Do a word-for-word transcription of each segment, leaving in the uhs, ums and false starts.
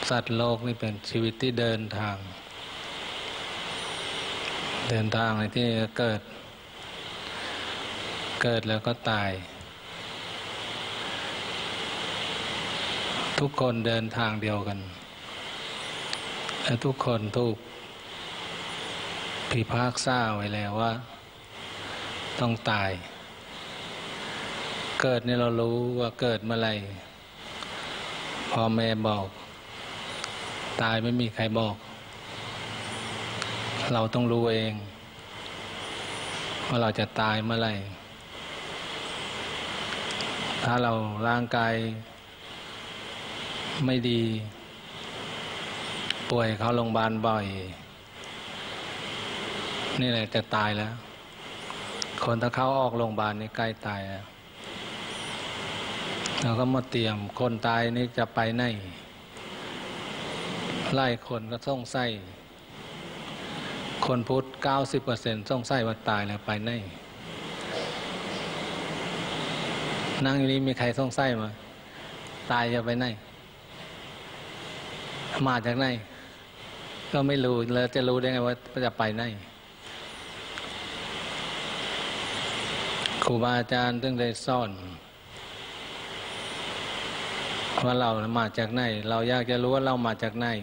สัตว์โลกนี่เป็นชีวิตที่เดินทางเดินทางในที่เกิดเกิดแล้วก็ตายทุกคนเดินทางเดียวกันและทุกคนถูกพิพากษาไว้แล้วว่าต้องตายเกิดนี่เรารู้ว่าเกิดเมื่อไหร่พ่อแม่บอกตายไม่มีใครบอกเราต้องรู้เองว่าเราจะตายเมื่อไหร่ถ้าเราร่างกายไม่ดีป่วยเข้าโรงพยาบาลบ่อยนี่แหละจะตายแล้วคนถ้าเข้าออกโรงพยาบาลนี่ใกล้ตายแล้วเราก็มาเตรียมคนตายนี่จะไปไหนไล่คนก็สงสัยคนพุทธ เก้าสิบเปอร์เซ็นต์ สงสัยว่าตายแล้วไปไหนนั่งอยู่นี้มีใครสงสัยมั้ยตายจะไปไหนมาจากไหนก็ไม่รู้แล้วจะรู้ได้ไงว่าจะไปไหนครูบาอาจารย์ถึงได้สอนว่าเรามาจากไหนเราอยากจะรู้ว่าเรามาจากไหน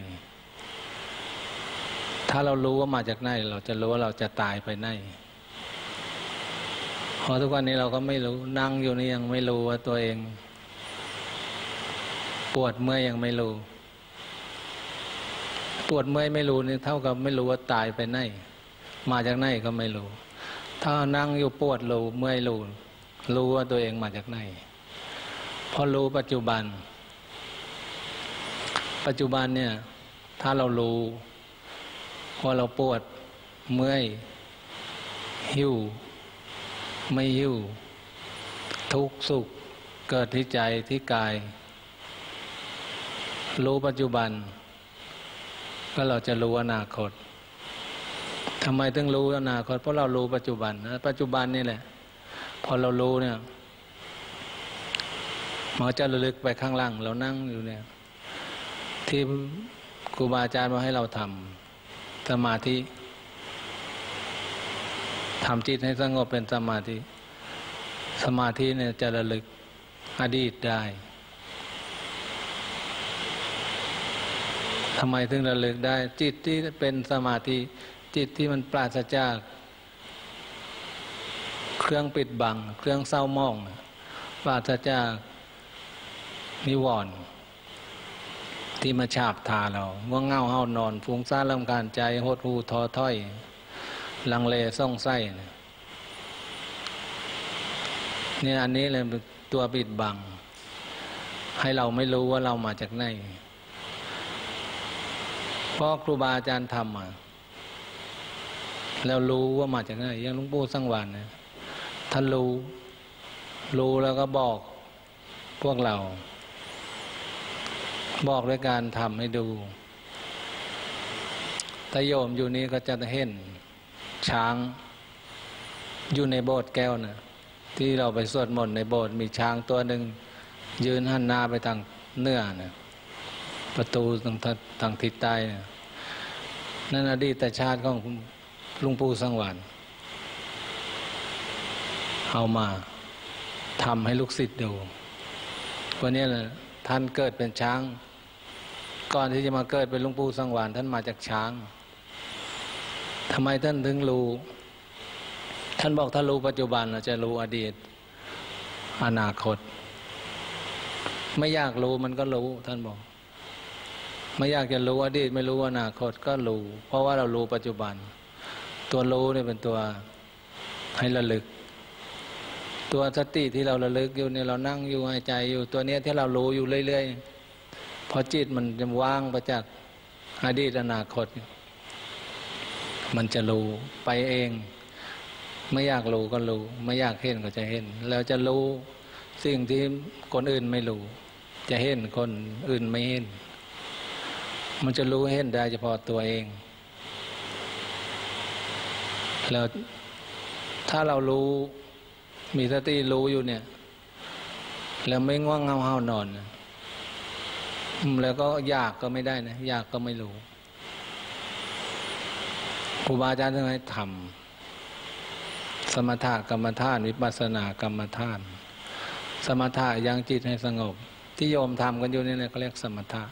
ถ้าเรารู้ว่ามาจากไหนเราจะรู้ว่าเราจะตายไปไหนเพราะทุกวันนี้เราก็ไม่รู้นั่งอยู่นี่ยังไม่รู้ว่าตัวเองปวดเมื่อยยังไม่รู้ปวดเมื่อยไม่รู้นี่เท่ากับไม่รู้ว่าตายไปไหนมาจากไหนก็ไม่รู้ถ้านั่งอยู่ปวดรู้เมื่อยรู้รู้ว่าตัวเองมาจากไหนพอรู้ปัจจุบันปัจจุบันเนี่ยถ้าเรารู้ว่าเราปวดเมื่อยหิวไม่หิวทุกข์สุขเกิดที่ใจที่กายรู้ปัจจุบันก็เราจะรู้อนาคตทำไมถึงรู้อนาคตเพราะเรารู้ปัจจุบันนะปัจจุบันนี่แหละพอเรารู้เนี่ยมันจะระลึกไปข้างล่างเรานั่งอยู่เนี่ยที่ครูบาอาจารย์มาให้เราทำสมาธิทำจิตให้สงบเป็นสมาธิสมาธิเนี่ยจะระลึกอดีตได้ทำไมถึงระลึกได้จิตที่เป็นสมาธิจิตที่มันปราศจากเครื่องปิดบังเครื่องเศร้าหมองปราศจากนิวรณ์ที่มาฉาบทาเราง่วงเหงาเฮานอนฟุ้งซ่านรำคาญใจหดหู่ท้อถอยลังเลสงสัยเนี่ยอันนี้เลยเป็นตัวปิดบังให้เราไม่รู้ว่าเรามาจากไหนเพราะครูบาอาจารย์ทำมาแล้วรู้ว่ามาจากไหนอย่างหลวงปู่สังวาลเนี่ยท่านรู้รู้แล้วก็บอกพวกเราบอกด้วยการทำให้ดูถ้าโยมอยู่นี้ก็จะเห็นช้างอยู่ในโบสถ์แก้วนะที่เราไปสวดมนต์ในโบสถ์มีช้างตัวหนึ่งยืนหันหน้าไปทางเหนือนะประตูทางทางทิศใต้นะนั่นอดีตชาติของหลวงปู่สังวาลเอามาทำให้ลูกศิษย์ดูวันนี้นะท่านเกิดเป็นช้างก่อนที่จะมาเกิดเป็นหลวงปู่สังวาลท่านมาจากช้างทำไมท่านถึงรู้ท่านบอกถ้ารู้ปัจจุบันเราจะรู้อดีตอนาคตไม่อยากรู้มันก็รู้ท่านบอกไม่อยากจะรู้อดีตไม่รู้อนาคตก็รู้เพราะว่าเรารู้ปัจจุบันตัวรู้เนี่ยเป็นตัวให้ระลึกตัวสติที่เราระลึกอยู่เนี่ยเรานั่งอยู่หายใจอยู่ตัวเนี้ยที่เรารู้อยู่เรื่อยๆพอจิตมันจะว่างไปจากอดีตอนาคตมันจะรู้ไปเองไม่อยากรู้ก็รู้ไม่อยากเห็นก็จะเห็นแล้วจะรู้สิ่งที่คนอื่นไม่รู้จะเห็นคนอื่นไม่เห็นมันจะรู้เห็นได้เฉพาะตัวเองแล้วถ้าเรารู้มีสติรู้อยู่เนี่ยแล้วไม่ง่วงเหงาเฮานอนแล้วก็อยากก็ไม่ได้นะอยากก็ไม่รู้ครูบาอาจารย์ท่านให้ทำสมถะกรรมฐานวิปัสสนากรรมฐานสมถะยังจิตให้สงบที่โยมทำกันอยู่นี่เขาเรียกสมถะ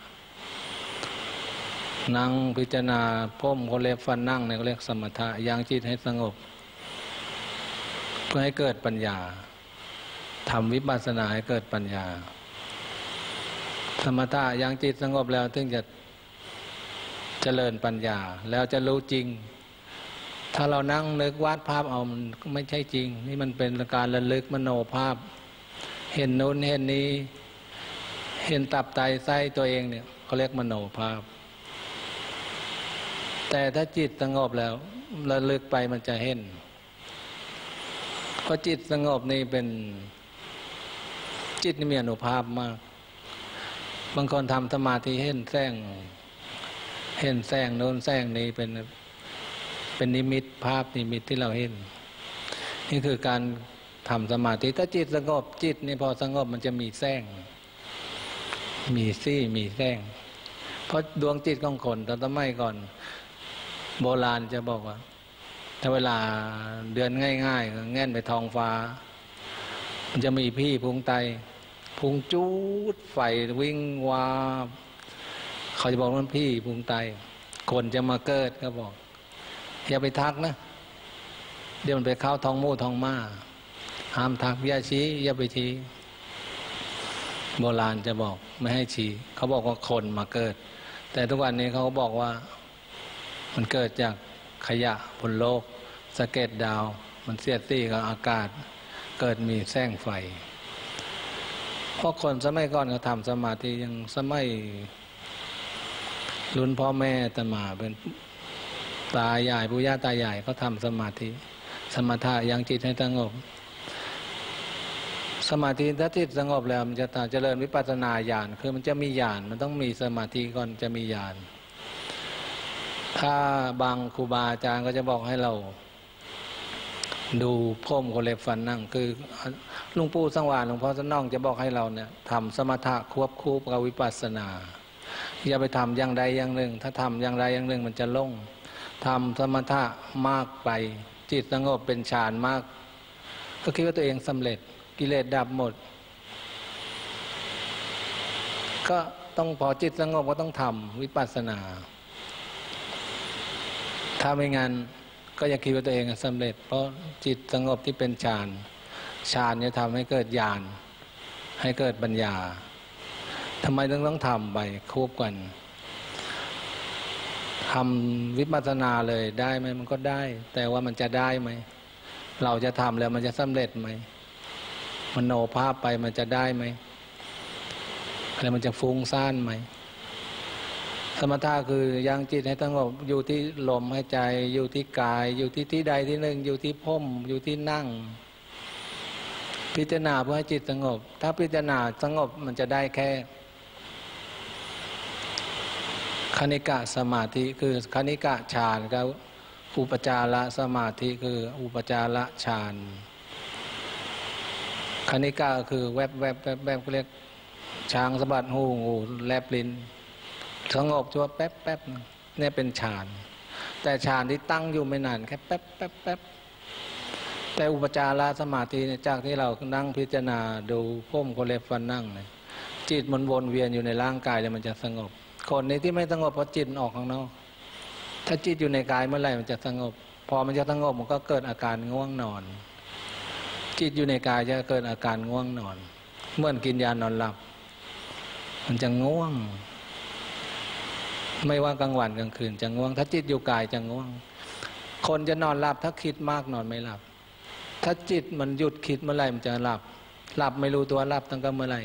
นั่งพิจารณาพ่มเขาเล็บฟันนั่งเนี่ยเขาเรียกสมถะยังจิตให้สงบเพื่อให้เกิดปัญญาทำวิปัสสนาให้เกิดปัญญาสมถะยังจิตสงบแล้วถึงจะเจริญปัญญาแล้วจะรู้จริงถ้าเรานั่งนึกวาดภาพเอามันไม่ใช่จริงนี่มันเป็นการระลึกมโนภาพเห็นโน้นเห็นนี้เห็นตับไตไส้ตัวเองเนี่ยเขาเรียกมโนภาพแต่ถ้าจิตสงบแล้วระลึกไปมันจะเห็นเพราะจิตสงบนี่เป็นจิตนี่มีอนุภาพมากบางคนทำสมาธิเห็นแสงเห็นแสงโน้นแสงนี้เป็นเป็นนิมิตภาพนิมิตที่เราเห็นนี่คือการทำสมาธิถ้าจิตสงบจิตนี่พอสงบมันจะมีแสงมีซี่มีแสงเพราะดวงจิตของคนตอนสมัยก่อนโบราณจะบอกว่าถ้าเวลาเดือนง่ายๆแง่นไปท้องฟ้ามันจะมีพี่พุงไตพุงจูดไฟวิ่งวาบเขาจะบอกว่าพี่พุงไตคนจะมาเกิดก็บอกอย่าไปทักนะเดี๋ยวมันไปเข้าท้องมูท้องม้าห้ามทักอย่าชี้อย่าไปชี้โบราณจะบอกไม่ให้ชี้เขาบอกว่าคนมาเกิดแต่ทุกวันนี้เขาบอกว่ามันเกิดจากขยะบนโลกสะเก็ดดาวมันเสียดสีกับอากาศเกิดมีแสงไฟเพราะคนสมัยก่อนเขาทำสมาธิยังสมัยรุ่นพ่อแม่ตมาเป็นตายายปู่ย่าตายายเขาทำสมาธิสมถะยังจิตให้สงบสมาธิถ้าจิตสงบแล้วมันจะเจริญวิปัสสนาญาณคือมันจะมีญาณมันต้องมีสมาธิก่อนจะมีญาณถ้าบางครูบาอาจารย์ก็จะบอกให้เราดูพ่มโคเล็บฟันนั่งคือหลวงปู่สังวาสหลวงพ่อสนองจะบอกให้เราเนี่ยทำสมถะควบคู่กับวิปัสสนาอย่าไปทำอย่างใดอย่างหนึ่งถ้าทำอย่างใดอย่างหนึ่งมันจะล่งทำสมถะมากไปจิตสงบเป็นฌานมากก็คิดว่าตัวเองสำเร็จกิเลสดับหมดก็ต้องพอจิตสงบก็ต้องทำวิปัสสนาถ้าไม่งั้นก็อย่าคิดว่าตัวเองสำเร็จเพราะจิตสงบที่เป็นฌานฌานจะทำให้เกิดญาณให้เกิดปัญญาทำไมต้องต้องทำไปควบกันทำวิปัสสนาเลยได้ไหมมันก็ได้แต่ว่ามันจะได้ไหมเราจะทำแล้วมันจะสำเร็จไหมมโนภาพไปมันจะได้ไหมแล้วมันจะฟุ้งซ่านไหมสมถะคือยังจิตให้สงบอยู่ที่ลมหายใจอยู่ที่กายอยู่ที่ที่ใดที่หนึ่งอยู่ที่พ่มอยู่ที่นั่งพิจารณาเพื่อให้จิตสงบถ้าพิจารณาสงบมันจะได้แค่คณิกะสมาธิคือคณิกะฌานกับอุปจารสมาธิคืออุปจารฌานคณิกะคือแวบแวบแวบแวบเรียกช้างสะบัดหูงูแลบลิ้นสงบชั่วแป๊บแป๊บเนี่ยเป็นฌานแต่ฌานที่ตั้งอยู่ไม่นานแค่แป๊บแป๊บแป๊บแต่อุปจารสมาธิเนี่ยจากที่เรานั่งพิจารณาดูพ่มโคเล็บฟันนั่งเนี่ยจิตมันวนเวียนอยู่ในร่างกายแล้วมันจะสงบคนนี้ที่ไม่สงบเพราะจิตออกข้างนอกถ้าจิตอยู่ในกายเมื่อไหร่มันจะสงบพอมันจะสงบมันก็เกิดอาการง่วงนอนจิตอยู่ในกายจะเกิดอาการง่วงนอนเหมือนกินยานอนหลับมันจะง่วงไม่ว่ากลางวันกลางคืนจะง่วงถ้าจิตอยู่กายจะง่วงคนจะนอนหลับถ้าคิดมากนอนไม่หลับถ้าจิตมันหยุดคิดเมื่อไหร่มันจะหลับหลับไม่รู้ตัวหลับตั้งแต่เมื่อไหร่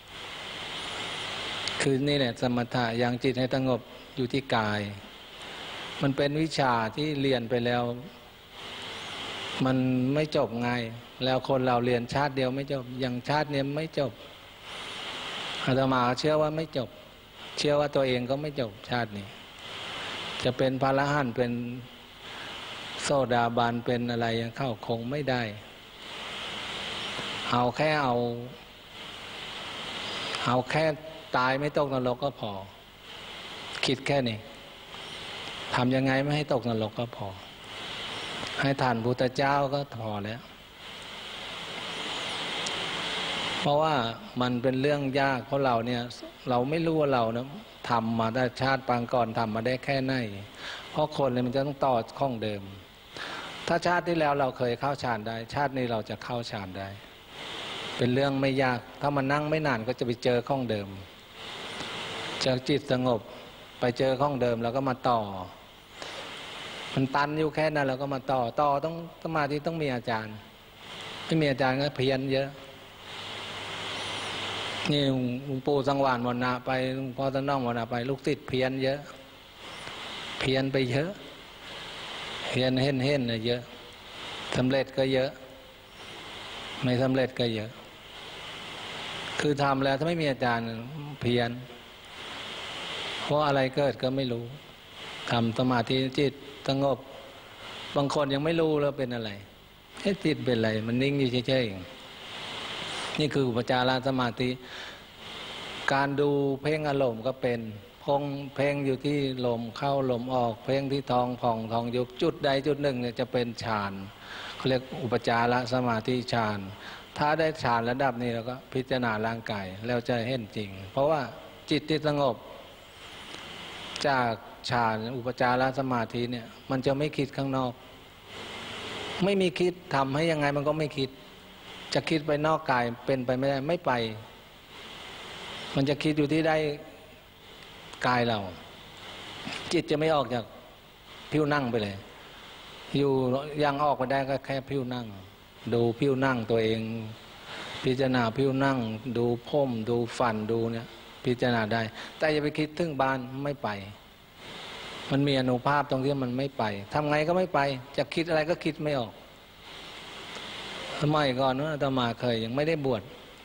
คือนี่แหละสมถะยังจิตให้สงบอยู่ที่กายมันเป็นวิชาที่เรียนไปแล้วมันไม่จบง่ายแล้วคนเราเรียนชาติเดียวไม่จบอย่างชาตินี้ไม่จบอาตมาเชื่อว่าไม่จบเชื่อว่าตัวเองก็ไม่จบชาตินี้จะเป็นพระอรหันต์เป็นโสดาบันเป็นอะไรยังเข้าคงไม่ได้เอาแค่เอาเอาแค่ตายไม่ตกนรกก็พอคิดแค่นี้ทำยังไงไม่ให้ตกนรกก็พอให้ทานพุทธเจ้าก็พอแล้วเพราะว่ามันเป็นเรื่องยากเพราะเราเนี่ยเราไม่รู้ว่าเรานะทำมาได้ชาติปางก่อนทำมาได้แค่ไหนเพราะคนเนี่ยมันจะต้องต่อข้องเดิมถ้าชาติที่แล้วเราเคยเข้าฌานได้ชาตินี้เราจะเข้าฌานได้เป็นเรื่องไม่ยากถ้ามันนั่งไม่นานก็จะไปเจอข้องเดิมจากจิตสงบไปเจอข้องเดิมแล้วก็มาต่อมันตันอยู่แค่นั้นเราก็มาต่อต่อต้องสมาธิต้องมีอาจารย์ไม่มีอาจารย์ก็เพี้ยนเยอะนี่หลวงปู่สังวานวรรณะไปหลวงพ่อท่านน้องวรรณะไปลูกศิษย์เพี้ยนเยอะเพี้ยนไปเยอะเพี้ยนเห็นเห็นเยอะสำเร็จก็เยอะไม่สำเร็จก็เยอะคือทำแล้วถ้าไม่มีอาจารย์เพี้ยนเพราะอะไรเกิดก็ไม่รู้ทำสมาธิจิตสงบบางคนยังไม่รู้แล้วเป็นอะไรเอ๊ะจิตเป็นอะไรมันนิ่งอยู่เฉยๆนี่คืออุปจารสมาธิการดูเพ่งอารมณ์ก็เป็นพงเพ่งอยู่ที่ลมเข้าลมออกเพ่งที่ท้องผ่องท้องยุบจุดใดจุดหนึ่งเนี่ยจะเป็นฌานเขาเรียกอุปจารสมาธิฌานถ้าได้ฌานระดับนี้แล้วก็พิจารณาร่างกายแล้วจะเห็นจริงเพราะว่าจิตที่สงบจากฌานอุปจารสมาธิเนี่ยมันจะไม่คิดข้างนอกไม่มีคิดทำให้ยังไงมันก็ไม่คิดจะคิดไปนอกกายเป็นไปไม่ได้ไม่ไปมันจะคิดอยู่ที่ได้กายเราจิตจะไม่ออกจากผิวนั่งไปเลยอยู่ยังออกไปได้ก็แค่ผิวนั่งดูผิวนั่งตัวเองพิจารณาผิวนั่งดูผมดูฟันดูเนี่ยพิจารณาได้แต่อย่าไปคิดถึงบ้านไม่ไปมันมีอนุภาพตรงที่มันไม่ไปทำไงก็ไม่ไปจะคิดอะไรก็คิดไม่ออกสมัยก่อนอาตมาเคยยังไม่ได้บวช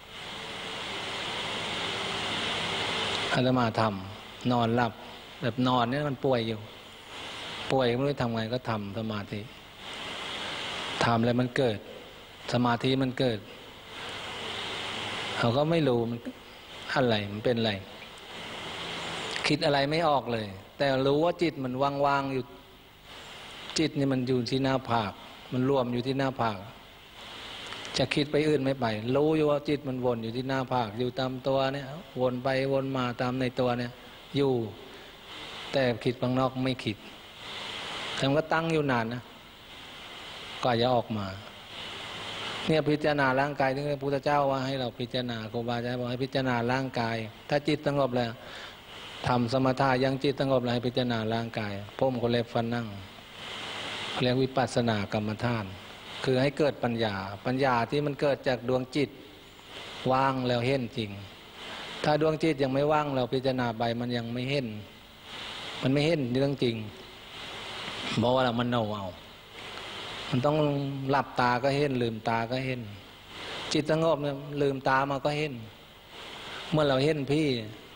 อาตมาทำนอนหลับแบบนอนเนี่ยมันป่วยอยู่ป่วยไม่รู้ทำไงก็ทำสมาธิทำแล้วมันเกิดสมาธิมันเกิดเขาก็ไม่รู้มันอะไรมันเป็นอะไรคิดอะไรไม่ออกเลยแต่รู้ว่าจิตมันว่างๆอยู่จิตนี่มันอยู่ที่หน้าผากมันรวมอยู่ที่หน้าผากจะคิดไปอื่นไม่ไปรู้อยู่ว่าจิตมันวนอยู่ที่หน้าผากอยู่ตามตัวเนี่ยวนไปวนมาตามในตัวเนี่ยอยู่แต่คิดข้างนอกไม่คิดแต่มันก็ตั้งอยู่นานนะก็จะออกมาเนี่ยพิจารณาร่างกายที่พระพุทธเจ้าว่าให้เราพิจารณาครูบาอาจารย์บอกให้พิจารณาร่างกายถ้าจิตสงบแล้วทำสมถะยังจิตสงบแล้วให้พิจารณาร่างกายผมก็เล็บฟันนั่งเรียกวิปัสสนากรรมฐานคือให้เกิดปัญญาปัญญาที่มันเกิดจากดวงจิตว่างแล้วเห็นจริงถ้าดวงจิตยังไม่ว่างเราพิจารณาไปมันยังไม่เห็นมันไม่เห็นเรื่องจริงเพราะว่าเรามันโนเอามันต้องหลับตาก็เห็นลืมตาก็เห็นจิตสงบเนี่ยลืมตามาก็เห็นเมื่อเราเห็นพี่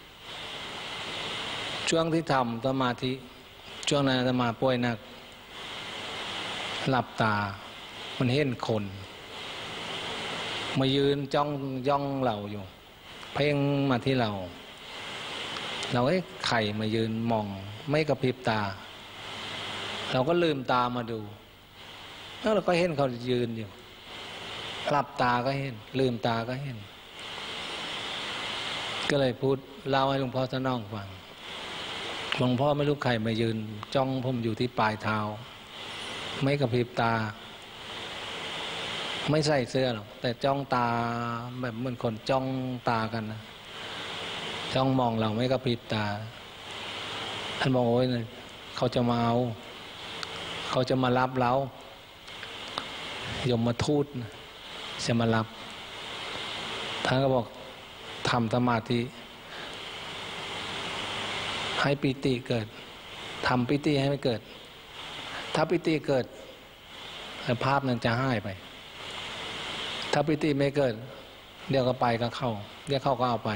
ช่วงที่ทำสมาธิช่วงนั้นอาตมาป่วยหนักหลับตามันเห็นคนมายืนจ้องย่องเราอยู่เพ่งมาที่เราเราไอ้ไข่มายืนมองไม่กระพริบตาเราก็ลืมตามาดูแล้วเราก็เห็นเขายืนอยู่หลับตาก็เห็นลืมตาก็เห็นก็เลยพูดเล่าให้หลวงพ่อท่านน้องฟังหลวงพ่อไม่รู้ใครมายืนจ้องผมอยู่ที่ปลายเท้าไม่กระพริบตาไม่ใส่เสื้อหรอกแต่จ้องตาแบบเหมือนคนจ้องตากันนะจ้องมองเราไม่กระพริบตาท่านบอกโอ้ยเขาจะมาเอาเขาจะมารับเรายมมาทูตจะมารับท่านก็บอกทำสมาธิให้ปิติเกิดทำปิติให้ไม่เกิดถ้าปิติเกิดภาพนั้นจะหายไปถ้าปิติไม่เกิดเดี๋ยวก็ไปก็เข้าเดี๋ยวเข้าก็เอาไป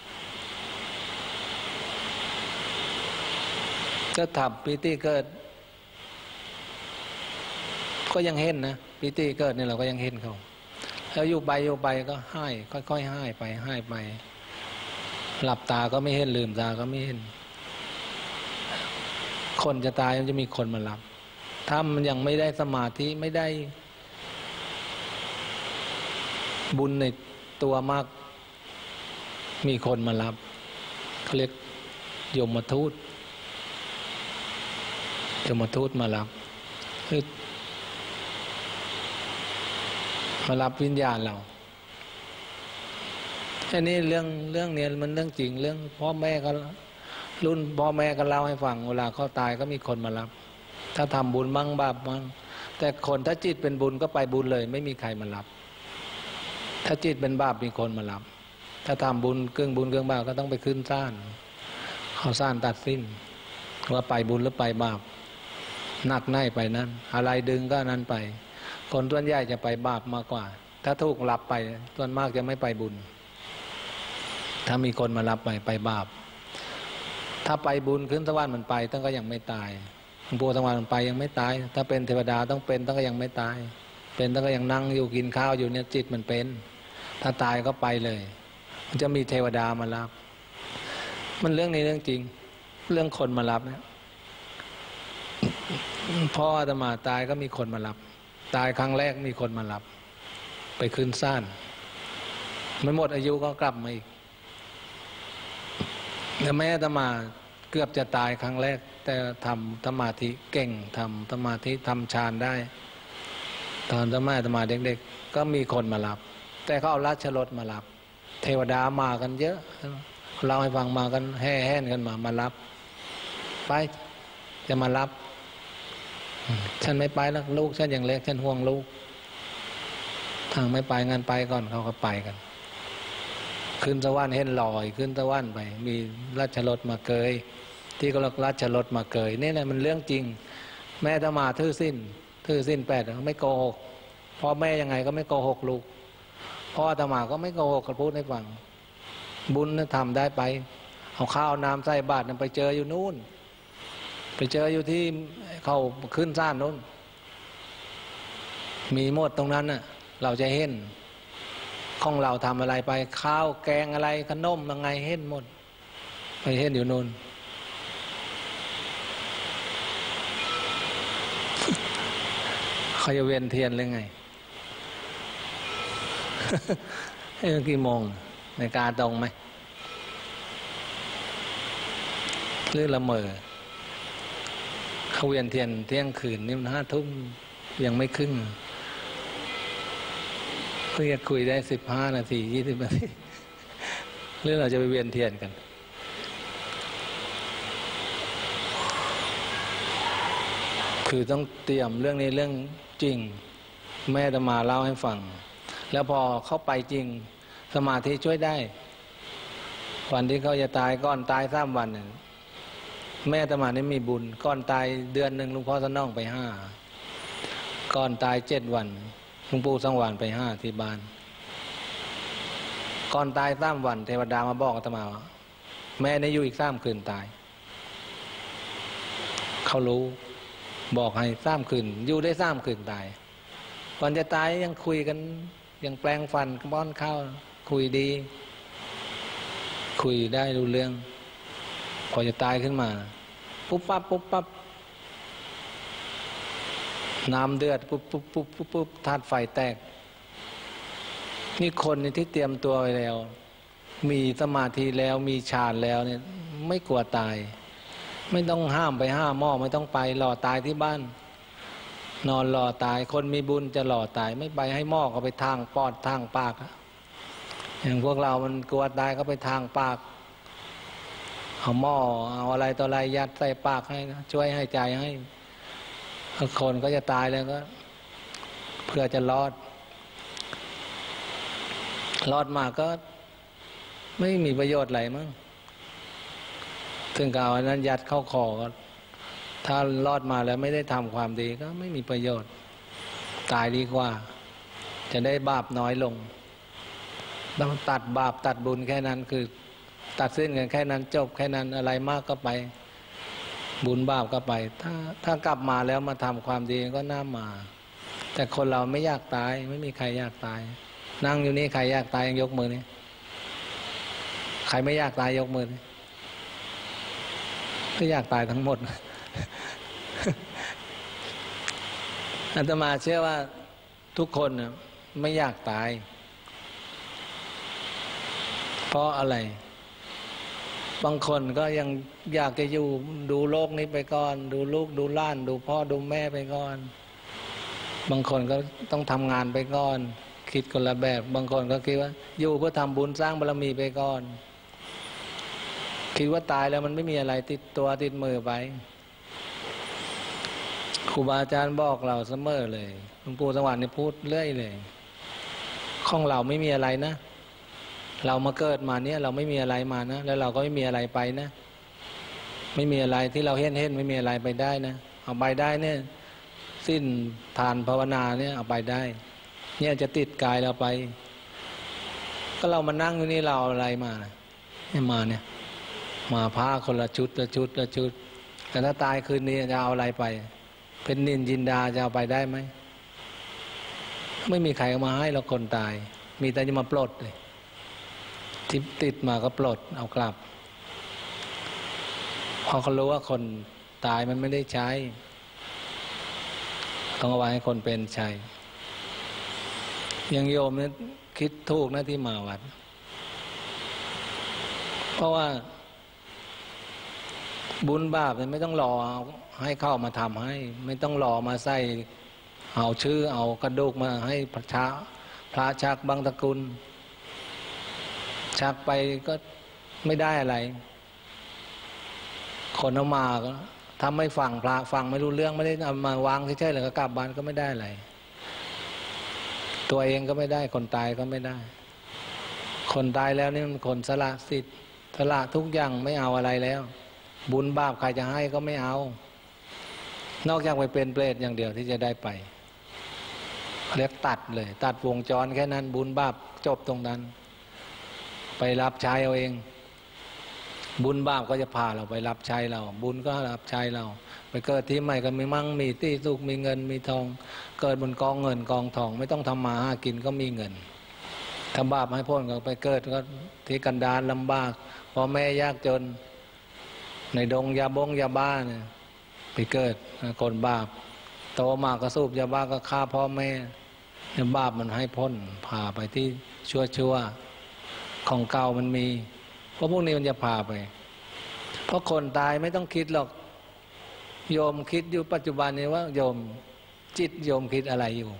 ก็ทำปิติเกิดก็ยังเห็นนะปิติเกิดเนี่ยเราก็ยังเห็นเขาแล้วอยู่ไปอยู่ไปก็ให้ค่อยๆให้ไปให้ไปหลับตาก็ไม่เห็นลืมตาก็ไม่เห็นคนจะตายมันจะมีคนมารับถ้ามันยังไม่ได้สมาธิไม่ได้บุญในตัวมากมีคนมารับเขาเรียกยมทูตยมทูตมารับคือมารับวิญญาณเราอันนี้เรื่องเรื่องนี้มันเรื่องจริงเรื่องพ่อแม่ก็รุ่นพ่อแม่ก็เล่าให้ฟังเวลาเขาตายก็มีคนมารับถ้าทำบุญบ้างบาปบ้างแต่คนถ้าจิตเป็นบุญก็ไปบุญเลยไม่มีใครมารับถ้าจิตเป็นบาปมีคนมารับถ้าทำบุญกึ่งบุญกึ่งบาปก็ต้องไปขึ้นศาลเขาศาลตัดสินว่าไปบุญหรือไปบาปหนักแน่ไปนั้นอะไรดึงก็นั้นไปคนส่วนใหญ่จะไปบาปมากกว่าถ้าถูกรับไปส่วนมากจะไม่ไปบุญถ้ามีคนมารับไปไปบาปถ้าไปบุญขึ้นสวรรค์มันไปต้องก็ยังไม่ตายหลวงปู่สวรรค์มันไปยังไม่ตายถ้าเป็นเทวดาต้องเป็นต้องก็ยังไม่ตายเป็นต้องก็ยังนั่งอยู่กินข้าวอยู่เนี่ยจิตมันเป็นถ้าตายก็ไปเลยมันจะมีเทวดามารับมันเรื่องนี้เรื่องจริงเรื่องคนมารับเนี่ยพ่ออาตมาตายก็มีคนมารับตายครั้งแรกมีคนมารับไปขึ้นศาลไม่หมดอายุก็กลับมาอีกแล้วแม่อาตมาเกือบจะตายครั้งแรกแต่ทำสมาธิเก่งทำสมาธิทำฌานได้ตอนแม่อาตมาเด็กๆก็มีคนมารับแต่เขาเอาราชรถมารับเทวดามากันเยอะเราให้ฟังมากันแห่แห่นกันมามารับไปจะมารับฉันไม่ไปแล้วลูกฉันยังเล็กฉันห่วงลูกทางไม่ไปงานไปก่อนเขาก็ไปกันขึ้นสวรรค์เห็นลอยขึ้นสวรรค์ไปมีราชรถมาเกยที่ก็เรียกราชรถมาเกยนี่แหละมันเรื่องจริงแม่อาตมาทื่อสิ้นทื่อสิ้นแปดไม่โกหกพ่อแม่ยังไงก็ไม่โกหกลูกพ่ออาตมาก็ไม่โกหกเขาพูดให้ฟังบุญทำได้ไปเอาข้าวน้ำใส่บาตรไปเจออยู่นู่นไปเจออยู่ที่เขาขึ้นซ่านนู้นมีหมดตรงนั้นน่ะเราจะเห็นของเราทำอะไรไปข้าวแกงอะไรขนมยังไงเห็นหมดไปเห็นอยู่นู่นเขาจะเวียนเทียนหรือไง ให้กี่โมงในกาตรงไหมหรือละเมอเขาเวียนเทียนเที่ยงคืนนี่มันห้าทุ่มยังไม่ครึ่งเพื่อคุยได้สิบห้านาทียี่สิบนาทีหรือเราจะไปเวียนเทียนกันคือต้องเตรียมเรื่องนี้เรื่องจริงแม่อาตมาเล่าให้ฟังแล้วพอเข้าไปจริงสมาธิช่วยได้วันที่เขาจะตายก่อนตายสามวันแม่อาตมานี่มีบุญก่อนตายเดือนหนึ่งหลวงพ่อสนองไปห้าก่อนตายเจ็ดวันหลวงปู่สังวานไปห้าที่บ้านก่อนตายสามวันเทวดามาบอกอาตมาว่าแม่นี่อยู่อีกสามคืนตายเขารู้บอกให้สามคืนอยู่ได้สามคืนตายก่อนจะตายยังคุยกันยังแปลงฟันป้อนข้าวคุยดีคุยได้รู้เรื่องพอจะตายขึ้นมาปุ๊บปั๊บปุ๊บปั๊บน้ำเดือดปุ๊บปุ๊บปุ๊บปุ๊บปุ๊บธาตุไฟแตกนี่คนที่เตรียมตัวไว้แล้วมีสมาธิแล้วมีฌานแล้วเนี่ยไม่กลัวตายไม่ต้องห้ามไปห้ามหม้อไม่ต้องไปรอตายที่บ้านนอนรอตายคนมีบุญจะรอตายไม่ไปให้หม้อก็ไปทางปอดทางปากอย่างพวกเรามันกลัวตายก็ไปทางปากเอาหม้อเอาอะไรต่ออะไรยัดใส่ปากให้ช่วยให้ใจให้คนก็จะตายแล้วก็เพื่อจะรอดรอดมาก็ไม่มีประโยชน์อะไรมั้งถึงกล่าวนั้นยัดเข้าคอก็ถ้ารอดมาแล้วไม่ได้ทำความดีก็ไม่มีประโยชน์ตายดีกว่าจะได้บาปน้อยลงต้องตัดบาปตัดบุญแค่นั้นคือตัดสิ้นกันแค่นั้นจบแค่นั้นอะไรมากก็ไปบุญบาปก็ไปถ้าถ้ากลับมาแล้วมาทำความดีก็น่ามาแต่คนเราไม่อยากตายไม่มีใครอยากตายนั่งอยู่นี่ใครอยากตายยังยกมือนี่ใใครไม่อยากตายยกมือไม่อยากตายทั้งหมดอาตมาเชื่อว่าทุกคนไม่อยากตายเพราะอะไรบางคนก็ยังอยากจะอยู่ดูโลกนี้ไปก่อนดูลูกดูหลานดูพ่อดูแม่ไปก่อนบางคนก็ต้องทำงานไปก่อนคิดคนละแบบบางคนก็คิดว่าอยู่เพื่อทำบุญสร้างบารมีไปก่อนคิดว่าตายแล้วมันไม่มีอะไรติดตัวติดมือไปครูบาอาจารย์บอกเราเสมอเลยหลวงปู่สวรรค์นี่พูดเรื่อยเลยของเราไม่มีอะไรนะเรามาเกิดมาเนี่ยเราไม่มีอะไรมานะแล้วเราก็ไม่มีอะไรไปนะไม่มีอะไรที่เราเห็นเห็นไม่มีอะไรไปได้นะเอาไปได้เนี่ยสิ้นทานภาวนาเนี่ยเอาไปได้เนี่ยจะติดกายเราไปก็เรามานั่งอยู่นี่เราเอาอะไรมาเนี่ยมาเนี่ยมาผ้าคนละชุดละชุดละชุดแต่ถ้าตายคืนนี้จะเอาอะไรไปเป็นนินจินดาจะเอาไปได้ไหมไม่มีใครเอามาให้เราคนตายมีแต่จะมาปลดเลยทิพติดมาก็ปลดเอากลับพอเขารู้ว่าคนตายมันไม่ได้ใช้ต้องเอาไว้ให้คนเป็นใช้ยังโยมเนี่ยคิดถูกนะที่มาวัดเพราะว่าบุญบาปเนี่ยไม่ต้องรอให้เข้ามาทำให้ไม่ต้องรอมาใส่เอาชื่อเอากระดูกมาให้พระชาพระชักบางตระกุลชักไปก็ไม่ได้อะไรคนเอามาก็ทำไม่ฟังพระฟังไม่รู้เรื่องไม่ได้เอามาวางเฉยๆเลยก็กลับบ้านก็ไม่ได้อะไรตัวเองก็ไม่ได้คนตายก็ไม่ได้คนตายแล้วนี่มันคนสละสิทธิ์สละทุกอย่างไม่เอาอะไรแล้วบุญบาปใครจะให้ก็ไม่เอานอกจากไปเป็นเปรตอย่างเดียวที่จะได้ไปเรียกตัดเลยตัดวงจรแค่นั้นบุญบาปจบตรงนั้นไปรับใช้เอาเองบุญบาปก็จะพาเราไปรับใช้เราบุญก็รับใช้เราไปเกิดที่ใหม่ก็มีมั่งมีที่สุขมีเงินมีทองเกิดบนกองเงินกองทองไม่ต้องทำมาหากินก็มีเงินทำบาปให้พ้นก็ไปเกิดก็ที่กันดารลำบากพ่อแม่ยากจนในดงยาบงยาบ้าเนี่ยไปเกิดคนบาปโตมาก็สูบยาบ้าก็ฆ่าพ่อแม่เนี่ยบาปมันให้พ้นพาไปที่ชั่วชั่วของเก่ามันมีเพราะพวกนี้มันจะพาไปเพราะคนตายไม่ต้องคิดหรอกโยมคิดอยู่ปัจจุบันนี้ว่าโยมจิตโยมคิดอะไรอยู่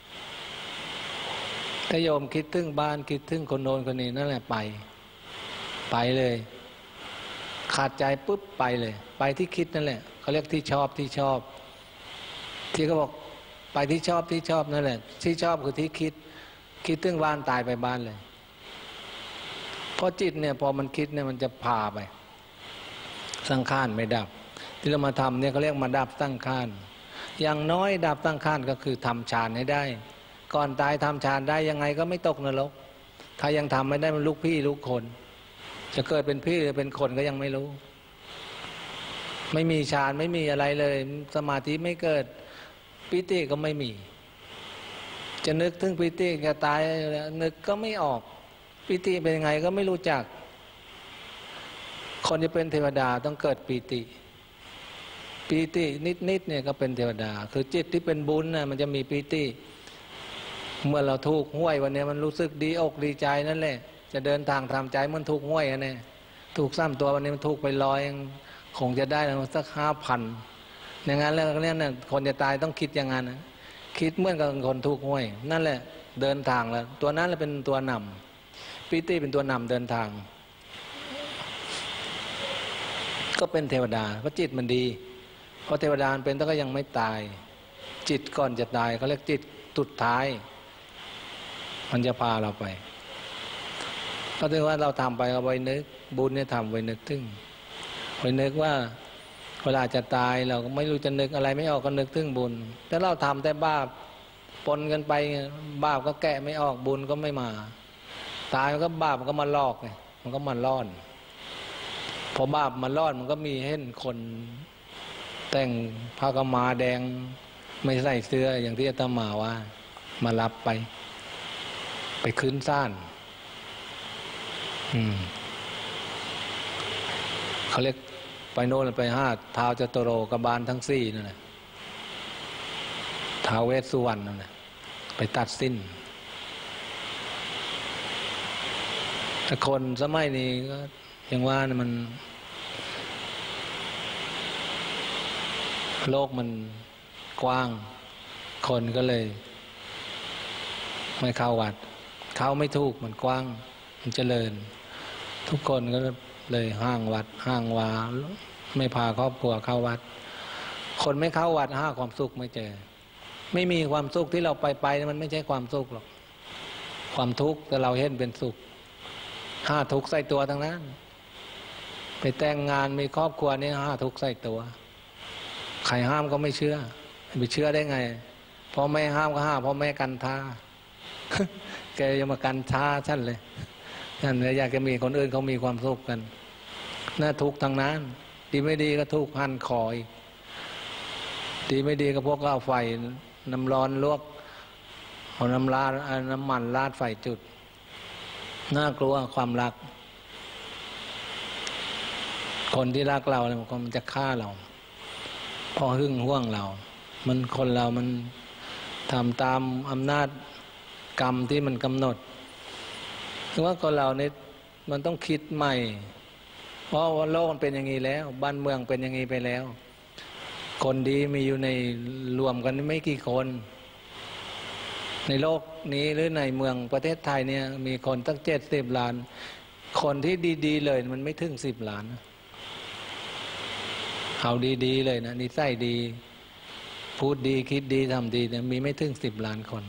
ถ้าโยมคิดถึงบ้านคิดถึงคนโน้นคนนี้นั่นแหละไปไปเลยขาดใจปุ๊บไปเลยไปที่คิดนั่นแหละเขาเรียกที่ชอบที่ชอบที่เขาบอกไปที่ชอบที่ชอบนั่นแหละที่ชอบคือที่คิดคิดถึงบ้านตายไปบ้านเลยเพราะจิตเนี่ยพอมันคิดเนี่ยมันจะพาไปสังขารไม่ดับที่เรามาทำเนี่ยเขาเรียกมาดับสังขารอย่างน้อยดับสังขารก็คือทำฌานให้ได้ก่อนตายทำฌานได้ยังไงก็ไม่ตกนรกถ้ายังทำไม่ได้มันลูกพี่ลูกคนจะเกิดเป็นพี่หรือเป็นคนก็ยังไม่รู้ไม่มีฌานไม่มีอะไรเลยสมาธิไม่เกิดปิติก็ไม่มีจะนึกถึงปิติจะตายนึกก็ไม่ออกปิติเป็นยังไงก็ไม่รู้จักคนจะเป็นเทวดาต้องเกิดปิติปิตินิดๆเนี่ยก็เป็นเทวดาคือจิตที่เป็นบุญน่ะมันจะมีปิติเมื่อเราถูกห้วยวันนี้มันรู้สึกดีอกดีใจนั่นแหละจะเดินทางทำใจมันถูกห้วยอันนี้ถูกซ้ำตัววันนี้มันถูกไปร้อยคงจะได้สักห้าพันอย่างนั้นแล้วเนี่ยคนจะตายต้องคิดอย่างนั้นนะคิดเหมือนกับคนถูกห้วยนั่นแหละเดินทางแล้วตัวนั้นแหละเป็นตัวนำปิติเป็นตัวนำเดินทางก็เป็นเทวดาเพราะจิตมันดีเพราะเทวดาเป็นแต่ก็ยังไม่ตายจิตก่อนจะตายเขาเรียกจิตสุดท้ายมันจะพาเราไปก็ถึงว่าเราทำไปเอาไว้นึกบุญเนี่ยทำไว้นึกถึงไว้นึกว่าเวลาจะตายเราก็ไม่รู้จะนึกอะไรไม่ออกก็นึกถึงบุญแต่เราทำแต่บาปปนกันไปบาปก็แกะไม่ออกบุญก็ไม่มาตายมันก็บาปมันก็มาลอกไงมันก็มาล่อนพอบาปมาล่อนมันก็มีเห็นคนแต่งผ้ากำมาแดงไม่ใส่เสื้ออย่างที่อาตมาว่ามารับไปไปขึ้นซ่านอืมเขาเรียกไปโน่นไปห้าท้าวจตุโรกบาลทั้งสี่นั่นแหละท้าวเวสสุวรรณนั่นแหละไปตัดสิ้นแต่คนสมัยนี้ก็ยังว่านะมันโลกมันกว้างคนก็เลยไม่เข้าวัดเข้าไม่ถูกมันกว้างมันเจริญทุกคนก็เลยห้างวัดห้างวาไม่พาครอบครัวเข้าวัดคนไม่เข้าวัดห้าความสุขไม่เจอไม่มีความสุขที่เราไปไปมันไม่ใช่ความสุขหรอกความทุกข์แต่เราเห็นเป็นสุขห้าทุกข์ใส่ตัวทั้งนั้นไปแต่งงานมีครอบครัวนี่ห้าทุกข์ใส่ตัวใครห้ามก็ไม่เชื่อไปเชื่อได้ไงพ่อแม่ห้ามก็ห้ามพ่อแม่กันท้า แกจะมากันท้าฉันเลยฉันเลยอยากจะมีคนอื่นเขามีความสุขกันน่าทุกข์ทั้งนั้นดีไม่ดีก็ทุกข์หันคอยดีไม่ดีก็พวกเอาไฟน้ำร้อนลวกเอาน้ำราดน้ำมันราดไฟจุดน่ากลัวความรักคนที่รักเราเนี่ยมันจะฆ่าเราพอหึงห่วงเรามันคนเรามันทำตามอำนาจกรรมที่มันกำหนดคือว่าคนเราเนี่ยมันต้องคิดใหม่เพราะว่าโลกมันเป็นอย่างนี้แล้วบ้านเมืองเป็นอย่างนี้ไปแล้วคนดีมีอยู่ในรวมกันไม่กี่คนในโลกนี้หรือในเมืองประเทศไทยเนี่ยมีคนตั้งเจ็ดสิบล้านคนที่ดีๆเลยมันไม่ถึงสิบล้านเอาดีๆเลยนะนิสัยดีพูดดีคิดดีทำดีเนี่ยมีไม่ถึงสิบล้านคน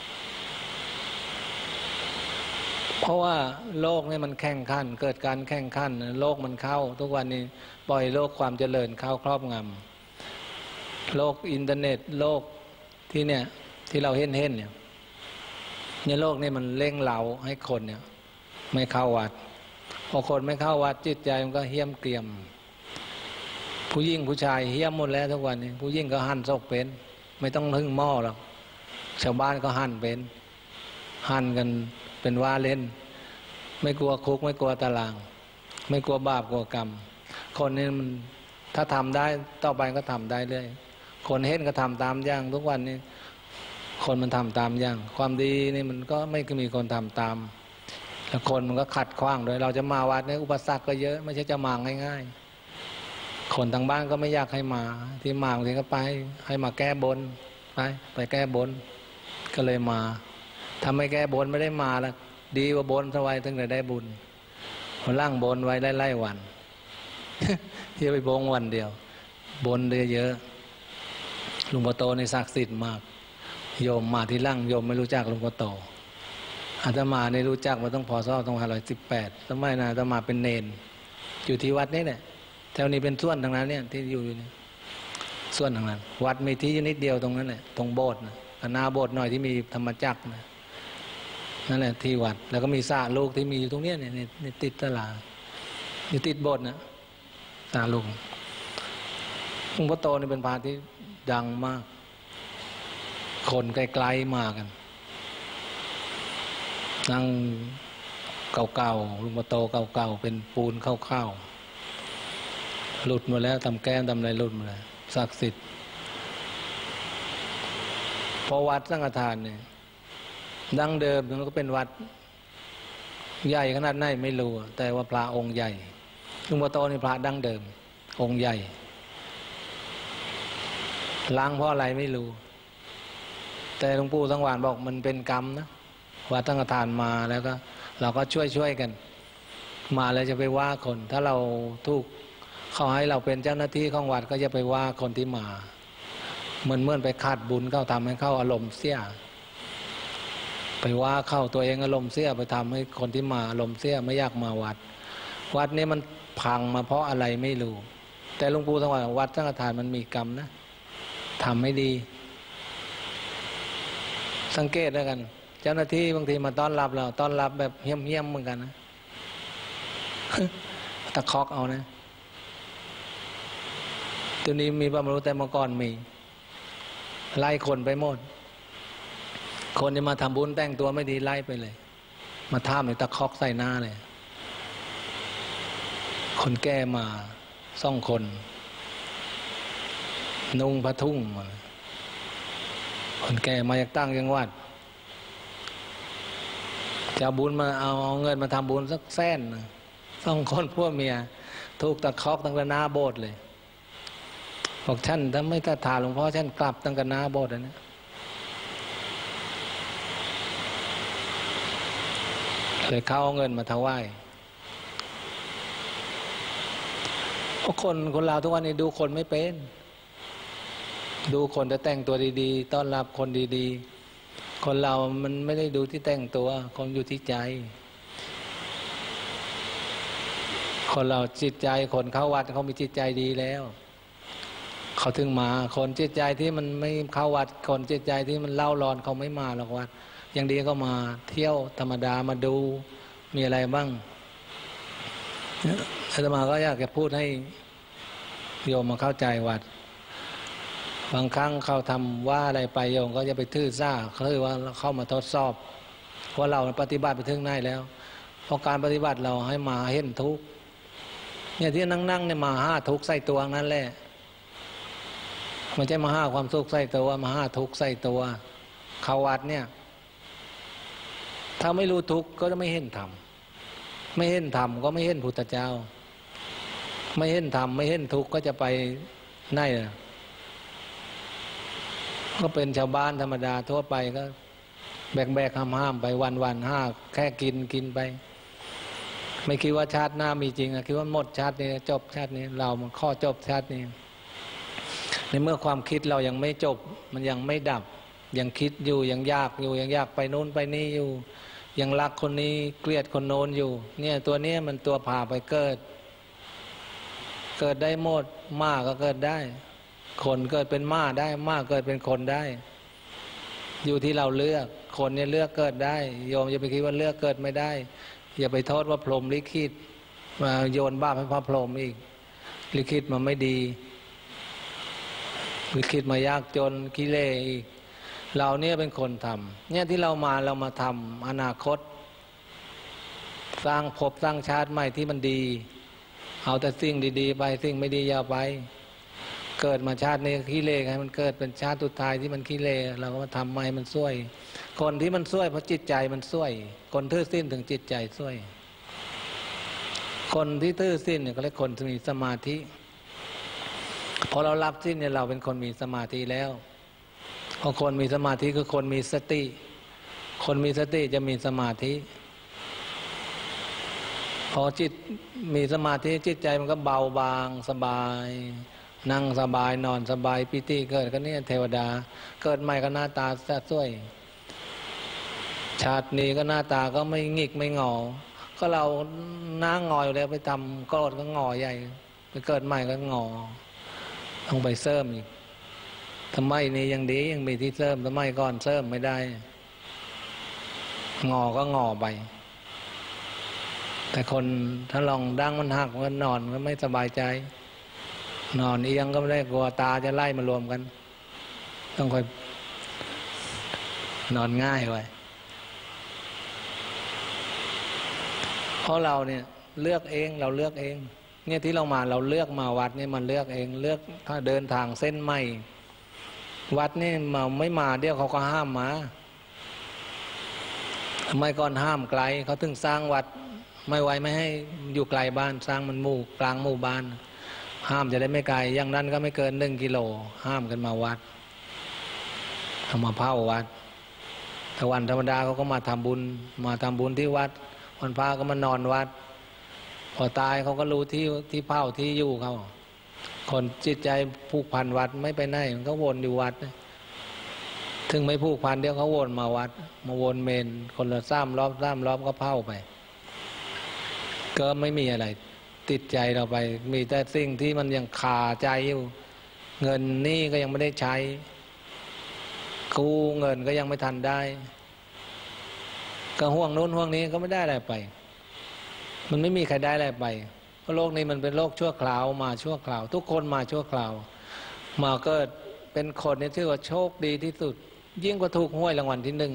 เพราะว่าโลกนี่มันแข่งขันเกิดการแข่งขันโลกมันเข้าทุกวันนี้ปล่อยโลกความเจริญเข้าครอบงำโลกอินเทอร์เน็ตโลกที่เนี่ยที่เราเห็นเห็นเนี่ยในโลกนี้มันเร่งเร้าให้คนเนี่ยไม่เข้าวัดพอคนไม่เข้าวัดจิตใจมันก็เหี้ยมเกรียมผู้หญิงผู้ชายเหี้ยมหมดแล้วทุกวันนี้ผู้หญิงก็หั่นศพเป็นไม่ต้องพึ่งหม้อหรอกชาวบ้านก็หั่นเป็นหั่นกันเป็นว่าเล่นไม่กลัวคุกไม่กลัวตารางไม่กลัวบาปกลัวกรรมคนนี้มันถ้าทำได้ต่อไปก็ทำได้เลยคนเห็นก็ทำตามอย่างทุกวันนี้คนมันทำตามอย่างความดีนี่มันก็ไม่มีคนทำตามแล้วคนมันก็ขัดขวางโดยเราจะมาวัดเนี่ยอุปสรรคก็เยอะไม่ใช่จะมาง่ายๆคนทางบ้านก็ไม่อยากให้มาที่มาบางทีก็ไปให้มาแก้บนไปไปแก้บนก็เลยมาทำไม่แก้บนไม่ได้มาแล้วดีกว่าบนสบายถึงจะได้บุญมาล่างบนไว้ไล่ๆวัน ที่ไปบงวันเดียวบนเยอะๆหลวงพ่อโตในศักดิ์สิทธิ์มากโยมมาที่ล่างโยมไม่รู้จักหลวงพ่อโตอาตมาในรู้จักมาต้องพอซ้อต้องห้าร้อยสิบแปดสมัยนั้นอาตมาเป็นเนนอยู่ที่วัดนี้แหละแถวนี้เป็นส่วนทางนั้นเนี่ยที่อยู่นี่ส่วนทางนั้นวัดมีที่นิดเดียวตรงนั้นแหละตรงโบสถ์นะหน้าโบสถ์หน่อยที่มีธรรมจักรนะนั่นแหละที่วัดแล้วก็มีสระลูกที่มีอยู่ตรงเนี้ยเนี่ยในติดตลาดอยู่ติดโบสถ์นะสระลูกหลวงพ่อโตนี่เป็นพระที่ดังมากคนไกลๆมากันนั่งเก่าๆหลวงพ่อโตเก่าๆเป็นปูนข้าวๆหลุดหมดแล้วทำแก้มทำอะไรหลุดหมดแล้วศักดิ์สิทธิ์พอวัดสังฆทานเนี่ยดั้งเดิมมันก็เป็นวัดใหญ่ขนาดไหนไม่รู้แต่ว่าพระองค์ใหญ่หลวงพ่อโตนี่พระดั้งเดิมองค์ใหญ่ล้างเพราะอะไรไม่รู้แต่หลวงปู่สังวานบอกมันเป็นกรรมนะวัดสังฆทานมาแล้วก็เราก็ช่วยช่วยกันมาแล้วจะไปว่าคนถ้าเราถูกเขาให้เราเป็นเจ้าหน้าที่ของวัดก็จะไปว่าคนที่มาเหมือนเมื่อไปขาดบุญเข้าทำให้เข้าอารมณ์เสียไปว่าเข้าตัวเองอารมณ์เสียไปทำให้คนที่มาอารมณ์เสียไม่อยากมาวัดวัดนี้มันพังมาเพราะอะไรไม่รู้แต่หลวงปู่สังวานวัดสังฆทานมันมีกรรมนะทำไม่ดีสังเกตแล้วกันเจ้าหน้าที่บางทีมาต้อนรับเราต้อนรับแบบเหี้ยมๆเหมือนกันนะ ตะคอกเอานะตัวนี้มีความรู้แต่เมื่อก่อนมีไล่คนไปหมดคนจะมาทำบุญแต่งตัวไม่ดีไล่ไปเลยมาท่ามในตะคอกใส่หน้าเลยคนแก่มาสองคนนุ่งผ้าทุ่งมาคนแก่มาจากตั้งจังหวัดจะบุญมาเอาเงินมาทำบุญสักแสนสองคนพวกเมียถูกตะคอกตั้งแต่หน้าโบสถ์เลยบอกฉันถ้าไม่กระถาหลวงพ่อฉันกลับตั้งแต่หน้าโบสถ์นะเลยเขาเอาเงินมาถวายเพราะคนคนเราทุกวันนี้ดูคนไม่เป็นดูคนจะแต่งตัวดีๆต้อนรับคนดีๆคนเรามันไม่ได้ดูที่แต่งตัวคนอยู่ที่ใจคนเราจิตใจคนเข้าวัดเขามีจิตใจดีแล้วเขาถึงมาคนจิตใจที่มันไม่เข้าวัดคนจิตใจที่มันเล่าร้อนเขาไม่มาหรอกวัดอย่างดีก็มาเที่ยวธรรมดามาดูมีอะไรบ้างอาตมาก็อยากจะพูดให้โยมมาเข้าใจวัดบางครั้งเขาทำว่าอะไรไปโยมก็จะไปทื่อซ่าเขาคือว่าเข้ามาทดสอบว่าเราปฏิบัติไปถึงไหนแล้วเพราะการปฏิบัติเราให้มาเห็นทุกข์เนี่ยที่นั่งๆเนี่ยมาห้าทุกข์ใส่ตัวนั่นแหละมันจะมาห้าความทุกข์ใส่ตัวมาห้าทุกข์ใส่ตัวเข้าวัดเนี่ยถ้าไม่รู้ทุกข์ก็จะไม่เห็นธรรมไม่เห็นธรรมก็ไม่เห็นพุทธเจ้าไม่เห็นธรรมไม่เห็นทุกข์ก็จะไปไหนล่ะก็เป็นชาวบ้านธรรมดาทั่วไปก็แบกแบกห้ามห้ามไปวันวันห้าแค่กินกินไปไม่คิดว่าชาติหน้ามีจริงอะคิดว่าหมดชาตินี้จบชาตินี้เรามันข้อจบชาตินี้ในเมื่อความคิดเรายังไม่จบมันยังไม่ดับยังคิดอยู่ยังอยากอยู่ยังอยากไปโน้นไปนี่อยู่ยังรักคนนี้เกลียดคนโน้นอยู่เนี่ยตัวนี้มันตัวพาไปเกิดเกิดได้หมดม้าก็เกิดได้คนเกิดเป็นม้าได้ม้าเกิดเป็นคนได้อยู่ที่เราเลือกคนเนี่ยเลือกเกิดได้โยมอย่าไปคิดว่าเลือกเกิดไม่ได้อย่าไปโทษว่าพรหมลิขิตมาโยนบาปให้พระพรหมอีกลิขิตมันไม่ดีลิขิตมายากจนกิเลสอีกเราเนี่ยเป็นคนทำเนี่ยที่เรามาเรามาทำอนาคตสร้างภพสร้างชาติใหม่ที่มันดีเอาแต่สิ่งดีๆไปสิ่งไม่ดีอย่าไปเกิดมาชาตินี้ขี้เลให้มันเกิดเป็นชาติสุดท้ายที่มันขี้เลเราก็มาทำใหม่มันช่วยคนที่มันช่วยเพราะจิตใจมันช่วยคนทื่อสิ้นถึงจิตใจช่วยคนที่ทื่อสิ้นเนี่ยก็เรียกคนที่มีสมาธิพอเรารับสิ้นเนี่ยเราเป็นคนมีสมาธิแล้วพอคนมีสมาธิคือคนมีสติคนมีสติจะมีสมาธิพอจิตมีสมาธิจิตใจมันก็เบาบางสบายนั่งสบายนอนสบายปิติเกิดก็เนี่ยเทวดาเกิดใหม่ก็หน้าตาสวยชาตินี้ก็หน้าตาก็ไม่งิกไม่งอก็เราหน้างอยแล้วไปทำโกรธก็งอใหญ่ไปเกิดใหม่ก็งอต้องไปเสริมอีกทำไมนี่ยังดียังมีที่เสริมทำไมก่อนเสริมไม่ได้งอก็งอไปแต่คนถ้าลองดั้งมันหักมันนอนก็ไม่สบายใจนอนเอียงก็ไม่ได้กลัวตาจะไล่มารวมกันต้องคอยนอนง่ายไว้เพราะเราเนี่ยเลือกเองเราเลือกเองเนี่ยที่เรามาเราเลือกมาวัดนี่มันเลือกเองเลือกถ้าเดินทางเส้นใหม่วัดนี่มาไม่มาเดี๋ยวเขาก็ห้ามมาทำไมก่อนห้ามไกลเขาถึงสร้างวัดไม่ไว้ไม่ให้อยู่ไกลบ้านสร้างมันหมู่กลางหมู่บ้านห้ามจะได้ไม่ไกลอย่างนั้นก็ไม่เกินหนึ่งกิโลห้ามกันมาวัดเอามาเผาวัดถ้าวันธรรมดาเขาก็มาทำบุญมาทำบุญที่วัดวันพระก็มานอนวัดพอตายเขาก็รู้ที่ที่เผาที่อยู่เขาคนจิตใจผูกพันวัดไม่ไปไหนมันก็วนอยู่วัดถึงไม่ผูกพันเดี๋ยวเขาวนมาวัดมาวนเมนคนละสามรอบสามรอบก็เผาไปก็ไม่มีอะไรติดใจเราไปมีแต่สิ่งที่มันยังคาใจอยู่เงินนี่ก็ยังไม่ได้ใช้กู้เงินก็ยังไม่ทันได้ก็ห่วงโน้นห่วงนี้ก็ไม่ได้อะไรไปมันไม่มีใครได้อะไรไปเพราะโลกนี้มันเป็นโลกชั่วคราวมาชั่วคราวทุกคนมาชั่วคราวมาเกิดเป็นคนนี่ถือว่าโชคดีที่สุดยิ่งกว่าถูกหวยรางวัลที่หนึ่ง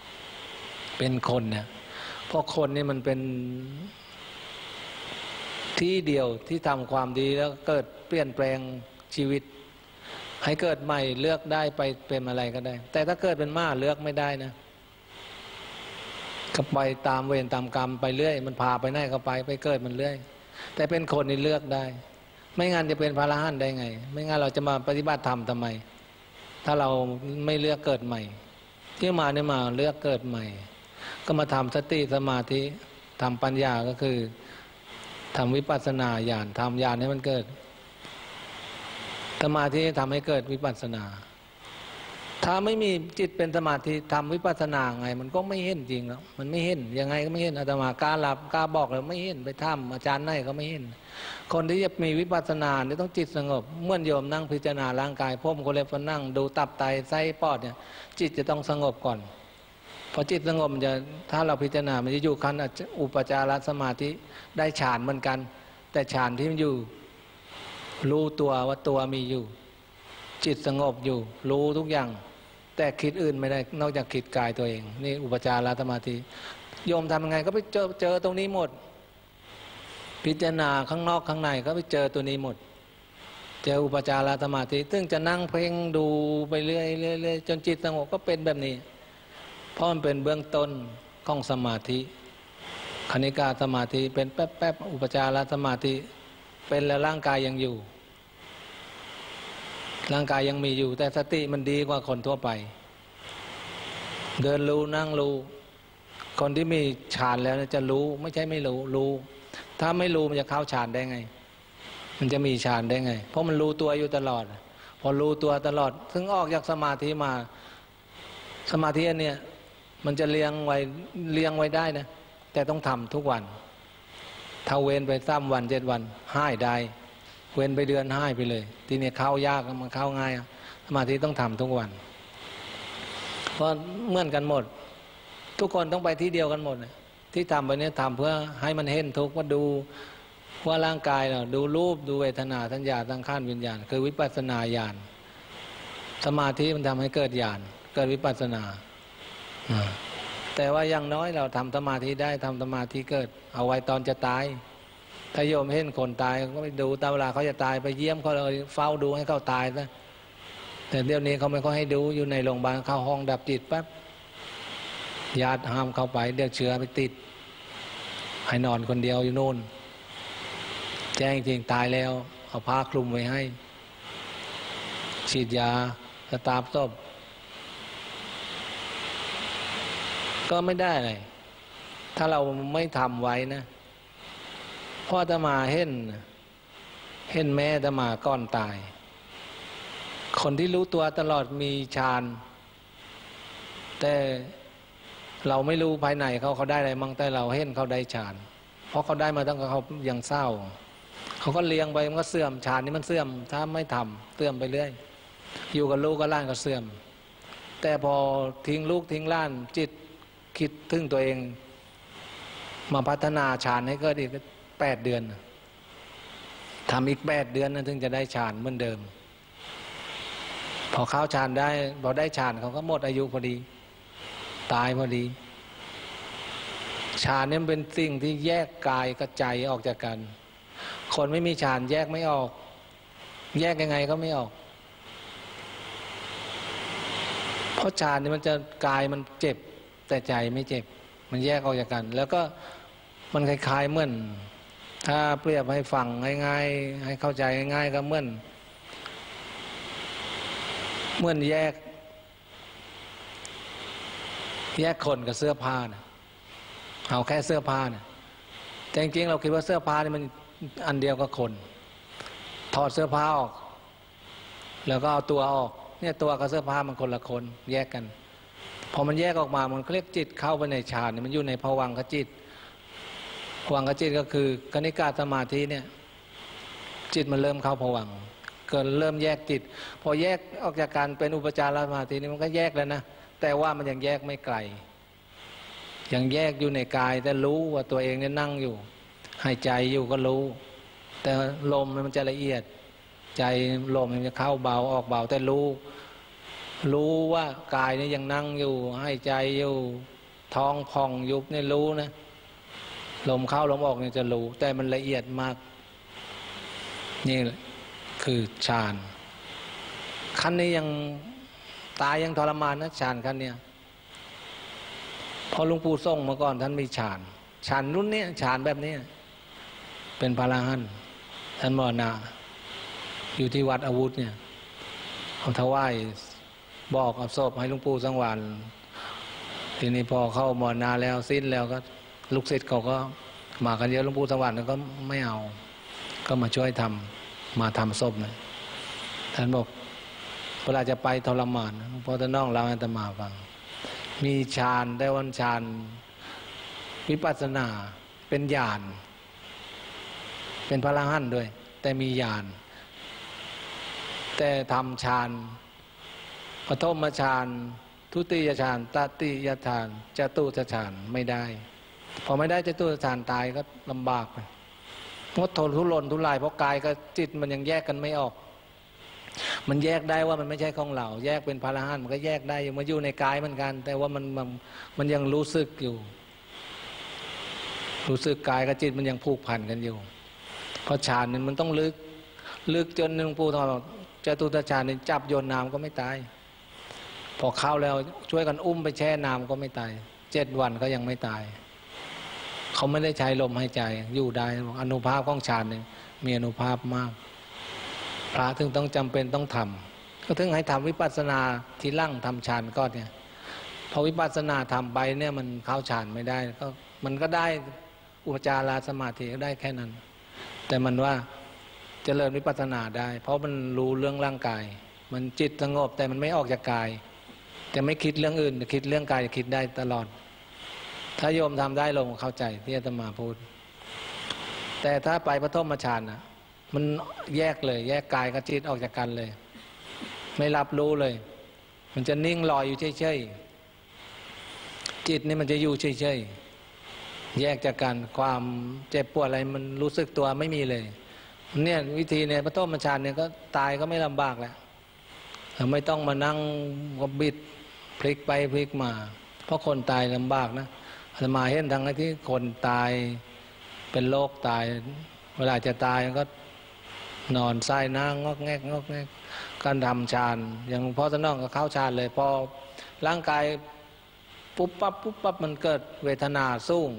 เป็นคนเนี่ยเพราะคนนี่มันเป็นที่เดียวที่ทำความดีแล้วเกิดเปลี่ยนแปลงชีวิตให้เกิดใหม่เลือกได้ไปเป็นอะไรก็ได้แต่ถ้าเกิดเป็นม้าเลือกไม่ได้นะก็ไปตามเวรตามกรรมไปเรื่อยมันพาไปไหนก็ไปไปเกิดมันเรื่อยแต่เป็นคนนี่เลือกได้ไม่งั้นจะเป็นพระอรหันต์ได้ไงไม่งั้นเราจะมาปฏิบัติธรรมทำไมถ้าเราไม่เลือกเกิดใหม่ที่มาเนี่ยมาเลือกเกิดใหม่ก็มาทำสติสมาธิทำปัญญาก็คือทำวิปัสสนาญาณทำญาณให้มันเกิดสมาธิทำให้เกิดวิปัสสนาถ้าไม่มีจิตเป็นสมาธิทำวิปัสสนาไงมันก็ไม่เห็นจริงแล้วมันไม่เห็นยังไงก็ไม่เห็นอาตมากล้าหลับกล้าบอกเลยไม่เห็นไปทำอาจารย์ไหนก็ไม่เห็นคนที่จะมีวิปัสสนาเนี่ยต้องจิตสงบเมื่อโยมนั่งพิจารณาร่างกายพ่มโคเล็บฟันนั่งดูตับไตไส้ปอดเนี่ยจิตจะต้องสงบก่อนพอจิตสงบมันจะถ้าเราพิจารณามันจะอยู่ขั้นอุปจารสมาธิได้ฌานเหมือนกันแต่ฌานที่มันอยู่รู้ตัวว่าตัวมีอยู่จิตสงบอยู่รู้ทุกอย่างแต่คิดอื่นไม่ได้นอกจากคิดกายตัวเองนี่อุปจารสมาธิโยมทำยังไงก็ไปเจอเจอตรงนี้หมดพิจารณาข้างนอกข้างในก็ไปเจอตัวนี้หมดเจออุปจารสมาธิซึ่งจะนั่งเพ่งดูไปเรื่อยเรื่อยจนจิตสงบก็เป็นแบบนี้เพราะมันเป็นเบื้องต้นของสมาธิคณิกาสมาธิเป็นแป๊บแป๊บอุปจารสมาธิเป็นแล้วร่างกายยังอยู่ร่างกายยังมีอยู่แต่สติมันดีกว่าคนทั่วไปเดินรู้นั่งรู้คนที่มีฌานแล้วจะรู้ไม่ใช่ไม่รู้รู้ถ้าไม่รู้มันจะเข้าฌานได้ไงมันจะมีฌานได้ไงเพราะมันรู้ตัวอยู่ตลอดพอรู้ตัวตลอดถึงออกจากสมาธิมาสมาธิอันเนี้ยมันจะเลี้ยงไว้เลี้ยงไว้ได้นะแต่ต้องทำทุกวันถ้าเว้นไปสามวันเจ็ดวันห้ายได้เว้นไปเดือนห้ายไปเลยทีนี้เข้ายากมันเข้าง่ายสมาธิต้องทำทุกวันเพราะเหมือนกันหมดทุกคนต้องไปที่เดียวกันหมดที่ทำไปนี้ทำเพื่อให้มันเห็นทุกข์ว่าดูว่าร่างกายเราดูรูปดูเวทนาสัญญาสังขารวิญญาณคือวิปัสสนาญาณสมาธิมันทำให้เกิดญาณเกิดวิปัสสนาแต่ว่าอย่างน้อยเราทำสมาธิได้ทำสมาธิเกิดเอาไว้ตอนจะตายถ้าโยมเห็นคนตายก็ไปดูตามเวลาเขาจะตายไปเยี่ยมเขาเลยเฝ้าดูให้เขาตายซะแต่เดี๋ยวนี้เขาไม่ค่อยให้ดูอยู่ในโรงพยาบาลเข้าห้องดับจิตแป๊บญาติห้ามเข้าไปเดี๋ยวเชื้อไปติดให้นอนคนเดียวอยู่โน่นแจ้งจริงตายแล้วเอาผ้าคลุมไว้ให้ฉีดยาสตาร์ฟศพก็ไม่ได้เลยถ้าเราไม่ทำไว้นะพ่ออาตมาเห็นเห็นแม่อาตมาก่อนตายคนที่รู้ตัวตลอดมีฌานแต่เราไม่รู้ภายในเขาเขาได้อะไรมั่งแต่เราเห็นเขาได้ฌานเพราะเขาได้มาตั้งแต่เขายังเศร้าเขาก็เลี้ยงไปมันก็เสื่อมฌานนี้มันเสื่อมถ้าไม่ทำเสื่อมไปเรื่อยอยู่กับลูกกับหลานก็เสื่อมแต่พอทิ้งลูกทิ้งหลานจิตคิดถึงตัวเองมาพัฒนาฌานให้เกิดอีกแปดเดือนทำอีกแปดเดือนนะถึงจะได้ฌานเหมือนเดิมพอเข้าฌานได้พอได้ฌานเขาก็หมดอายุพอดีตายพอดีฌานนี่เป็นสิ่งที่แยกกายกับใจออกจากกันคนไม่มีฌานแยกไม่ออกแยกยังไงก็ไม่ออกเพราะฌานนี่มันจะกายมันเจ็บแต่ใจไม่เจ็บมันแยกออกจากกันแล้วก็มันคล้ายๆเหมือนถ้าเปรียบให้ฟังง่ายๆให้เข้าใจง่ายๆก็เหมือนเหมือนแยกแยกคนกับเสื้อผ้านะเอาแค่เสื้อผ้านะแต่จริงๆเราคิดว่าเสื้อผ้านี่มันอันเดียวกับคนถอดเสื้อผ้าออกแล้วก็เอาตัวออกเนี่ยตัวกับเสื้อผ้ามันคนละคนแยกกันพอมันแยกออกมามันเรียกจิตเข้าไปในฌานมันอยู่ในภวังคจิตภวังคจิตก็คือคณิกาสมาธิเนี่ยจิตมันเริ่มเข้าภวังค์เกิดเริ่มแยกจิตพอแยกออกจากการเป็นอุปจารสมาธินี่มันก็แยกแล้วนะแต่ว่ามันยังแยกไม่ไกลยังแยกอยู่ในกายแต่รู้ว่าตัวเองเนี่ยนั่งอยู่หายใจอยู่ก็รู้แต่ลมมันจะละเอียดใจลมมันจะเข้าเบาออกเบาแต่รู้รู้ว่ากายนี่ยังนั่งอยู่หายใจอยู่ท้องพองยุบเนี่ยรู้นะลมเข้าลมออกเนี่ยจะรู้แต่มันละเอียดมากนี่คือฌานขั้นนี้ยังตายยังทรมานนะฌานขั้นเนี้ยพอหลวงปู่ส่งมาก่อนท่านมีฌานฌานรุ่นนี้ฌานแบบนี้เป็นพระอรหันต์ท่านมรณะอยู่ที่วัดอาวุธเนี่ยเขาถวายบอกเอาศพให้หลวงปู่สังวานทีนี้พอเข้ามรณะแล้วสิ้นแล้วก็ลูกศิษย์เขาก็มากันเยอะหลวงปู่สังวานก็ไม่เอาก็มาช่วยทำมาทำศพนะท่านบอกเวลาจะไปทรมานพอท่านน้องเล่าให้อาตมาฟังมีฌานได้วันฌานวิปัสสนาเป็นญาณเป็นพระอรหันต์ด้วยแต่มีญาณแต่ทำฌานปฐมฌานทุติยฌานตติยฌานจตุตฌานไม่ได้พอไม่ได้จตุตฌานตายก็ลำบากงดทนทุรนทุรายเพราะกายกับจิตมันยังแยกกันไม่ออกมันแยกได้ว่ามันไม่ใช่ของเราแยกเป็นพระอรหันต์มันก็แยกได้อยู่มาอยู่ในกายเหมือนกันแต่ว่ามันมันมันยังรู้สึกอยู่รู้สึกกายกับจิตมันยังผูกพันกันอยู่เพราะฌานนึงมันต้องลึกลึกจนหนึ่งปู่ทองจตุตฌานนี่จับโยนน้ำก็ไม่ตายพอเข้าแล้วช่วยกันอุ้มไปแช่น้ำก็ไม่ตายเจ็ดวันก็ยังไม่ตายเขาไม่ได้ใช้ลมหายใจอยู่ได้อนุภาพของฌานเนี่ยมีอนุภาพมากพระถึงต้องจำเป็นต้องทำก็ถึงให้ทำวิปัสสนาที่ลั่งทำฌานก็เนี่ยพอวิปัสสนาทำไปเนี่ยมันเข้าฌานไม่ได้ก็มันก็ได้อุปจารสมาธิก็ได้แค่นั้นแต่มันว่าเจริญวิปัสสนาได้เพราะมันรู้เรื่องร่างกายมันจิตสงบแต่มันไม่ออกจากกายแต่ไม่คิดเรื่องอื่นคิดเรื่องกายคิดได้ตลอดถ้าโยมทำได้ลงเข้าใจที่อาตมาพูดแต่ถ้าไปปฐมฌานนะมันแยกเลยแยกกายกับจิตออกจากกันเลยไม่รับรู้เลยมันจะนิ่งลอยอยู่เฉยๆจิตนี่มันจะอยู่เฉยๆแยกจากกันความเจ็บปวดอะไรมันรู้สึกตัวไม่มีเลยเนี่ยวิธีเนี่ยปฐมฌานเนี่ยก็ตายก็ไม่ลำบากแล้วไม่ต้องมานั่งก็บิดพลิกไปพลิกมาเพราะคนตายลำบากนะอาตมาเห็นทางที่คนตายเป็นโรคตายเวลาจะตายก็นอนไส้น้างอกแงกงอกแงกการทำฌานอย่างหลวงพ่อท่านน้องก็เข้าฌานเลยพอร่างกายปุ๊บปั๊บปุ๊บปั๊บมันเกิดเวทนาสูง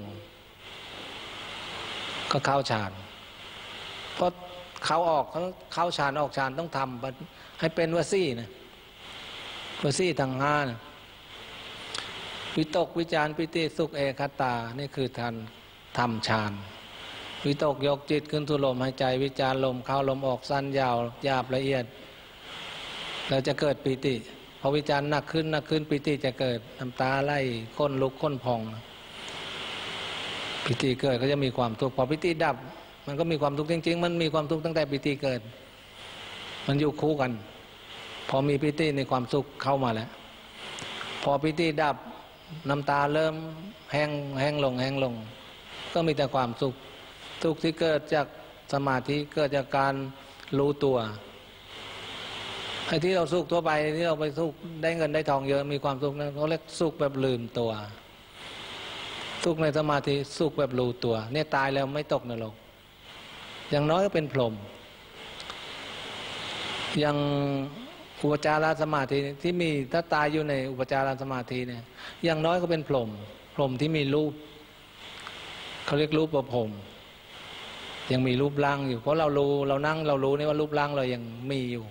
ก็เข้าฌานเพราะเขาออกเขาเข้าฌานออกฌานต้องทำให้เป็นวสีนะวสีทางห้านะวิตกวิจารปิติสุขเอคตานี่คือท่านทำฌานวิตกยกจิตขึ้นสู่ลมหายใจวิจารลมเข้าลมออกสั้นยาวหยาบละเอียดเราจะเกิดปิติพอวิจารหนักขึ้นหนักขึ้นปิติจะเกิดน้ำตาไหลก้นลุกก้นพองปิติเกิดก็จะมีความทุกข์พอปิติดับมันก็มีความทุกข์จริงๆมันมีความทุกข์ตั้งแต่ปิติเกิดมันอยู่คู่กันพอมีปิติในความสุขเข้ามาแล้วพอปิติดับน้ำตาเริ่มแห้งแห้งลงแห้งลงก็มีแต่ความสุขทุกข์ที่เกิดจากสมาธิเกิดจากการรู้ตัวไอ้ที่เราสุขทั่วไปที่เราไปสุขได้เงินได้ทองเยอะมีความสุขนั้นเขาเรียกสุขแบบลืมตัวสุขในสมาธิสุขแบบรู้ตัวเนี่ยตายแล้วไม่ตกนรกอย่างน้อยก็เป็นพรหมอย่างอุปจารสมาธิที่มีถ้าตายอยู่ในอุปจารสมาธิเนี่ยอย่างน้อยก็เป็นพรหมพรหมที่มีรูปเขาเรียกรูปประพรหมยังมีรูปร่างอยู่เพราะเรารู้เรานั่งเรารู้นี่ว่ารูปร่างเรายังมีอยู่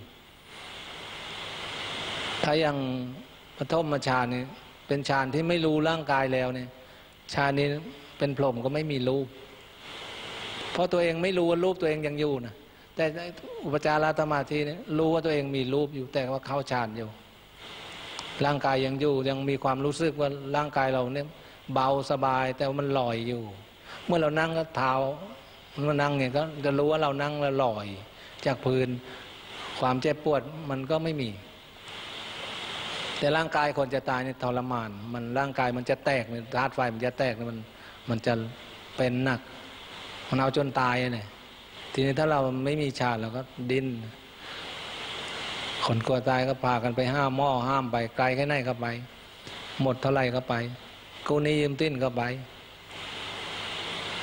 ถ้ายังปฐมฌานนี่เป็นฌานที่ไม่รู้ร่างกายแล้วเนี่ยฌานนี้เป็นพรหมก็ไม่มีรูปเพราะตัวเองไม่รู้ว่ารูปตัวเองยังอยู่นะแต่อุปจารสมาธิเนี่ยรู้ว่าตัวเองมีรูปอยู่แต่ว่าเข้าฌานอยู่ร่างกายยังอยู่ยังมีความรู้สึกว่าร่างกายเราเนี่ยเบาสบายแต่ว่ามันลอยอยู่เมื่อเรานั่งก็เท้ามันนั่งเนี่ยก็จะรู้ว่าเรานั่งแล้วลอยจากพื้นความเจ็บปวดมันก็ไม่มีแต่ร่างกายคนจะตายเนี่ยทรมานมันร่างกายมันจะแตกธาตุไฟมันจะแตกมันมันจะเป็นหนักมันเอาจนตายเนี่ยทีนี้ถ้าเราไม่มีฌานเราก็ดิ้นคนกลัวตายก็พากันไปห้ามหม้อห้ามไปไกลแค่ไหนก็ไปหมดเท่าไหร่ก็ไปกูนี้ยืมติ้นก็ไป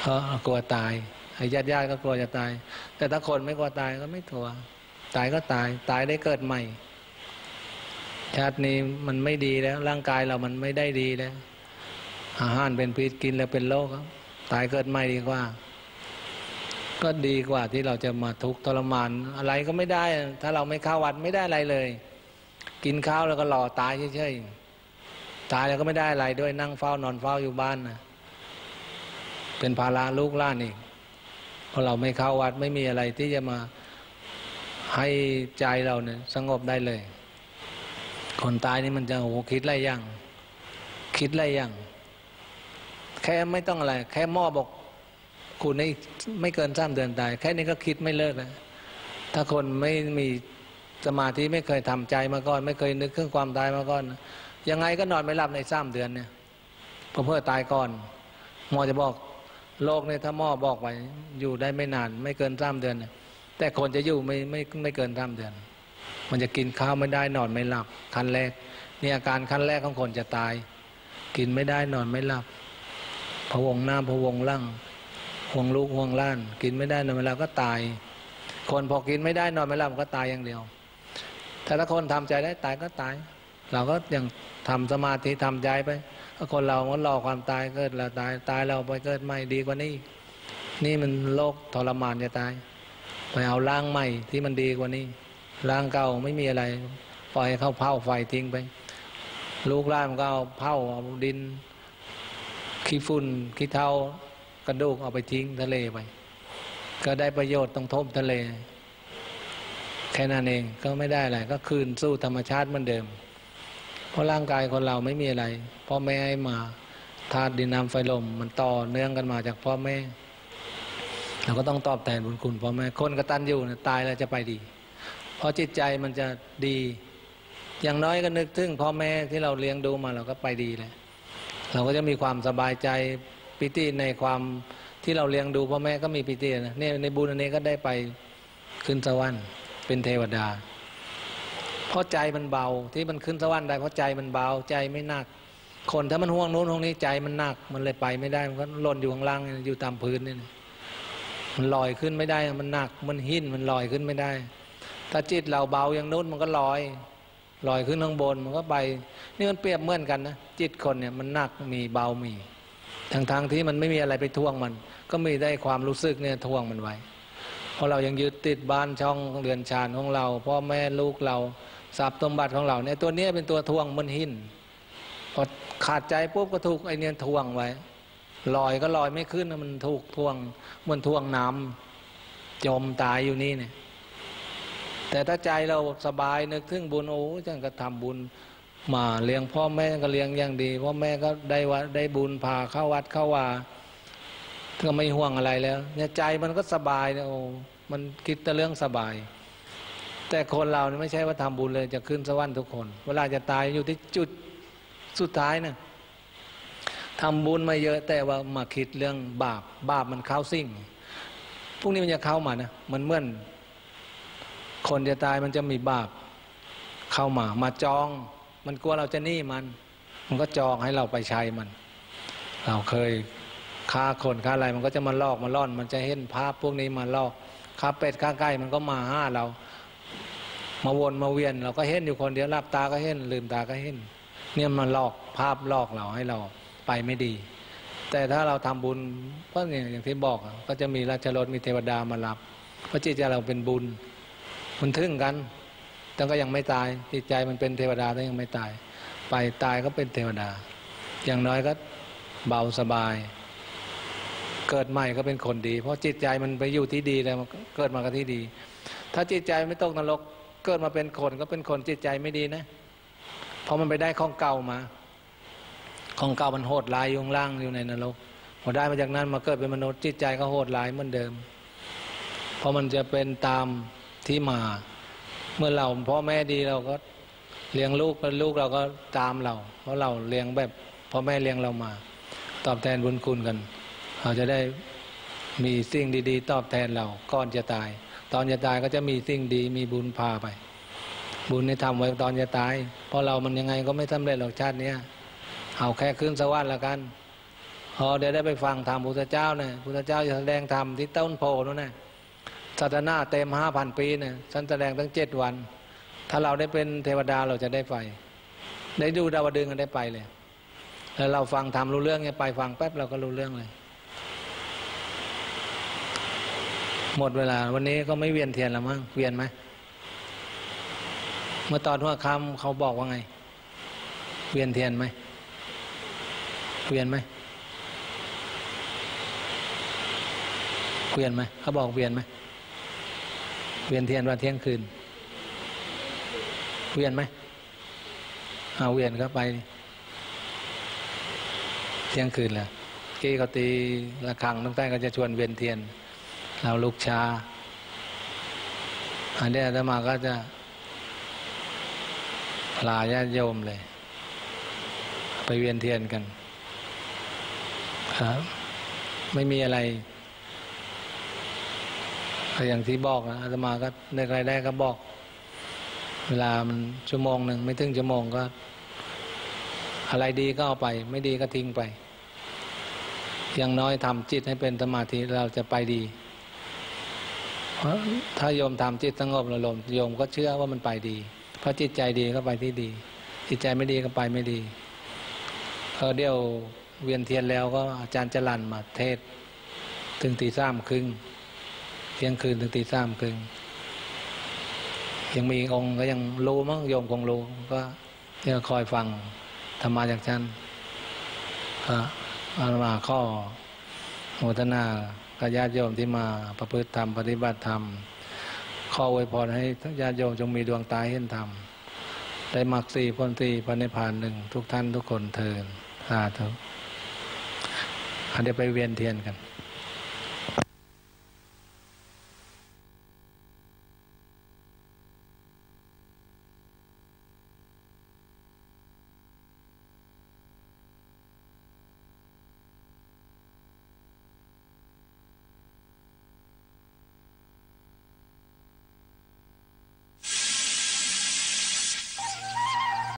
เพราะกลัวตายไอ้ญาติญาติก็กลัวจะตายแต่ถ้าคนไม่กลัวตายก็ไม่กลัวตายก็ตายตายได้เกิดใหม่ชาตินี้มันไม่ดีแล้วร่างกายเรามันไม่ได้ดีแล้วอาหารเป็นพิษกินแล้วเป็นโรคตายเกิดใหม่ดีกว่าก็ดีกว่าที่เราจะมาทุกข์ทรมานอะไรก็ไม่ได้ถ้าเราไม่เข้าวัดไม่ได้อะไรเลยกินข้าวแล้วก็รอตายเฉยๆตายแล้วก็ไม่ได้อะไรด้วยนั่งเฝ้านอนเฝ้าอยู่บ้านนะเป็นภาระลูกหลานอีกเพราะเราไม่เข้าวัดไม่มีอะไรที่จะมาให้ใจเราเนี่ยสงบได้เลยคนตายนี่มันจะโอ้คิดอะไรอย่างคิดอะไรอย่างแค่ไม่ต้องอะไรแค่หม้อบอกคุณนี่ไม่เกินสามเดือนตายแค่นี้ก็คิดไม่เลิกแล้วถ้าคนไม่มีสมาธิไม่เคยทำใจมาก่อนไม่เคยนึกถึงความตายมาก่อนยังไงก็นอนไม่หลับในสามเดือนเนี่ยเพราะเพื่อตายก่อนหมอจะบอกโรคเนี่ยถ้าหมอบอกไว้อยู่ได้ไม่นานไม่เกินสามเดือนแต่คนจะอยู่ไม่ไม่ไม่เกินสามเดือนมันจะกินข้าวไม่ได้นอนไม่หลับขั้นแรกนี่อาการขั้นแรกของคนจะตายกินไม่ได้นอนไม่หลับพะวงหน้าพะวงหลังห่วงลูกห่วงหล้านกินไม่ได้นอนไม่หลับก็ตายคนพอกินไม่ได้นอนไม่หลับก็ตายอย่างเดียวถ้าละคนทำใจได้ตายก็ตายเราก็ยังทำสมาธิทำใจไปถ้าคนเรามันรอความตายเกิดเราตายตายเราไปเกิดใหม่ดีกว่านี้นี่มันโลกทรมานจะตายไปเอาร่างใหม่ที่มันดีกว่านี้ร่างเก่าไม่มีอะไรปล่อยให้เขาเผาไฟทิ้งไปลูกหลานมันก็เอาเผาเอาดินขี้ฝุ่นขี้เถ้ากระดูกเอาไปทิ้งทะเลไปก็ได้ประโยชน์ต้องทบทะเลแค่นั้นเองก็ไม่ได้อะไรก็คืนสู้ธรรมชาติเหมือนเดิมเพราะร่างกายคนเราไม่มีอะไรพ่อแม่ให้มาธาตุดินน้ำไฟลมมันต่อเนื่องกันมาจากพ่อแม่เราก็ต้องตอบแทนบุญคุณพ่อแม่คนกตัญญูเนี่ยตายแล้วจะไปดีเพราะจิตใจมันจะดีอย่างน้อยก็นึกถึงพ่อแม่ที่เราเลี้ยงดูมาเราก็ไปดีเลยเราก็จะมีความสบายใจปิติในความที่เราเลี้ยงดูพ่อแม่ก็มีปิตินะเนี่ยในบุญอันนี้ก็ได้ไปขึ้นสวรรค์เป็นเทวดาเพราะใจมันเบาที่มันขึ้นสวรรค์ได้เพราะใจมันเบาใจไม่หนักคนถ้ามันห่วงโน้นห่วงนี้ใจมันหนักมันเลยไปไม่ได้มันก็หล่นอยู่ข้างล่างอยู่ตามพื้นนี่มันลอยขึ้นไม่ได้มันหนักมันหินมันลอยขึ้นไม่ได้ถ้าจิตเราเบาอย่างโน้นมันก็ลอยลอยขึ้นข้างบนมันก็ไปนี่มันเปรียบเหมือนกันนะจิตคนเนี่ยมันหนักมีเบามีทางทางที่มันไม่มีอะไรไปท่วงมันก็มีได้ความรู้สึกเนี่ยท่วงมันไว้เพราะเรายังยึดติดบ้านช่องเรือนชานของเราพ่อแม่ลูกเราทรัพย์สมบัติของเราเนี่ยตัวนี้เป็นตัวท่วงมันหินพอขาดใจปุ๊บก็ถูกไอเนี่ยท่วงไว้ลอยก็ลอยไม่ขึ้นมันถูกท่วงมันท่วงน้ำจมตายอยู่นี่เนี่ยแต่ถ้าใจเราสบายนึกถึงบุญโอ้จังก็ทำบุญมาเลี้ยงพ่อแม่ก็เลี้ยงอย่างดีพ่อแม่ก็ได้วัดได้บุญพาเข้าวัดเข้าวาก็ไม่ห่วงอะไรแล้วเนี่ยใจมันก็สบายเนี่ยโอ้มันคิดแต่เรื่องสบายแต่คนเราเนี่ยไม่ใช่ว่าทำบุญเลยจะขึ้นสวรรค์ทุกคนเวลาจะตายอยู่ที่จุดสุดท้ายนะทำบุญมาเยอะแต่ว่ามาคิดเรื่องบาปบาปมันเข้าสิ่งพวกนี้มันจะเข้ามานะมันเหมือนคนจะตายมันจะมีบาปเข้ามามาจองมันกลัวเราจะหนี้มันมันก็จองให้เราไปใช้มันเราเคยฆ่าคนฆ่าอะไรมันก็จะมาลอกมาล่อนมันจะเห็นภาพพวกนี้มาลอกฆ่าเป็ดฆ่าไก่มันก็มาห้าเรามาวนมาเวียนเราก็เห็นอยู่คนเดียวหลับตาก็เห็นลืมตาก็เห็นเนี่ยมันลอกภาพลอกเราให้เราไปไม่ดีแต่ถ้าเราทำบุญก็อย่างที่บอกก็จะมีราชรถมีเทวดามารับเพราะจิตใจเราเป็นบุญมันทึ่งกันแต่ก็ยังไม่ตายจิตใจมันเป็นเทวดาแต่ยังไม่ตายไปตายก็เป็นเทวดาอย่างน้อยก็เบาสบายเกิดใหม่ก็เป็นคนดีเพราะจิตใจมันไปอยู่ที่ดีแล้วเกิดมาก็ที่ดีถ้าจิตใจไม่ตกนรกเกิดมาเป็นคนก็เป็นคนจิตใจไม่ดีนะเพราะมันไปได้ของเก่ามาของเก่ามันโหดร้ายอยู่ข้างล่างอยู่ในนรกพอได้มาจากนั้นมาเกิดเป็นมนุษย์จิตใจก็โหดร้ายเหมือนเดิมเพราะมันจะเป็นตามที่มาเมื่อเราพ่อแม่ดีเราก็เลี้ยงลูกแล้วลูกเราก็ตามเราเพราะเราเลี้ยงแบบพ่อแม่เลี้ยงเรามาตอบแทนบุญคุณกันเราจะได้มีสิ่งดีๆตอบแทนเราก่อนจะตายตอนจะตายก็จะมีสิ่งดีมีบุญพาไปบุญที่ทำไว้ตอนจะตายเพราะเรามันยังไงก็ไม่สำเร็จหรอกชาตินี้เอาแค่ขึ้นสวรรค์ละกันพอเดี๋ยวได้ไปฟังธรรมพุทธเจ้าเนี่ยพุทธเจ้าจะแสดงธรรมที่ต้นโพนั่นนะศาสนาเต็มห้าพันปีเนี่ยท่านแสดงตั้งเจ็ดวันถ้าเราได้เป็นเทวดาเราจะได้ไปได้ดูดาวดึงกันได้ไปเลยแล้วเราฟังธรรมรู้เรื่องเนี่ยไปฟังแป๊บเราก็รู้เรื่องเลยหมดเวลาวันนี้ก็ไม่เวียนเทียนแล้วมั้งเวียนไหมเมื่อตอนหัวค่ำเขาบอกว่าไงเวียนเทียนไหมเวียนไหมเวียนไหมเขาบอกเวียนไหมเวียนเทียนวันเที่ยงคืนเวียนไหมเอาเวียนเข้าไปเที่ยงคืนแล้วกี้เขาตีระฆังตั้งแต่ก็จะชวนเวียนเทียนเราลุกช้าอันนี้อาตมาก็จะลาญาติโยมเลยไปเวียนเทียนกันครับไม่มีอะไรอย่างที่บอกนะอาตมาก็ในรายได้ก็บอกเวลามันชั่วโมงหนึ่งไม่ถึงชั่วโมงก็อะไรดีก็เอาไปไม่ดีก็ทิ้งไปอย่างน้อยทำจิตให้เป็นสมาธิเราจะไปดีเพราะถ้าโยมทำจิตสงบระลมโยมก็เชื่อว่ามันไปดีเพราะจิตใจดีก็ไปที่ดีจิตใจไม่ดีก็ไปไม่ดีเออเดี๋ยวเวียนเทียนแล้วก็อาจารย์จรัญมาเทศถึงตีสามครึ่งเที่ยงคืนถึงตีสามครึ่งยังมีองค์ก็ยังรู้มั้งโยมคงรู้ก็เนี่ยคอยฟังธรรมะจากท่านก็อาตมาข้อโมทนากับญาติโยมที่มาประพฤติธรรมปฏิบัติธรรมข้ออวยพรให้ญาติโยมจงมีดวงตาเห็นธรรมได้มรรคสี่ผลสี่พระนิพพานหนึ่งทุกท่านทุกคนเทอญสาธุเดี๋ยวไปเวียนเทียนกัน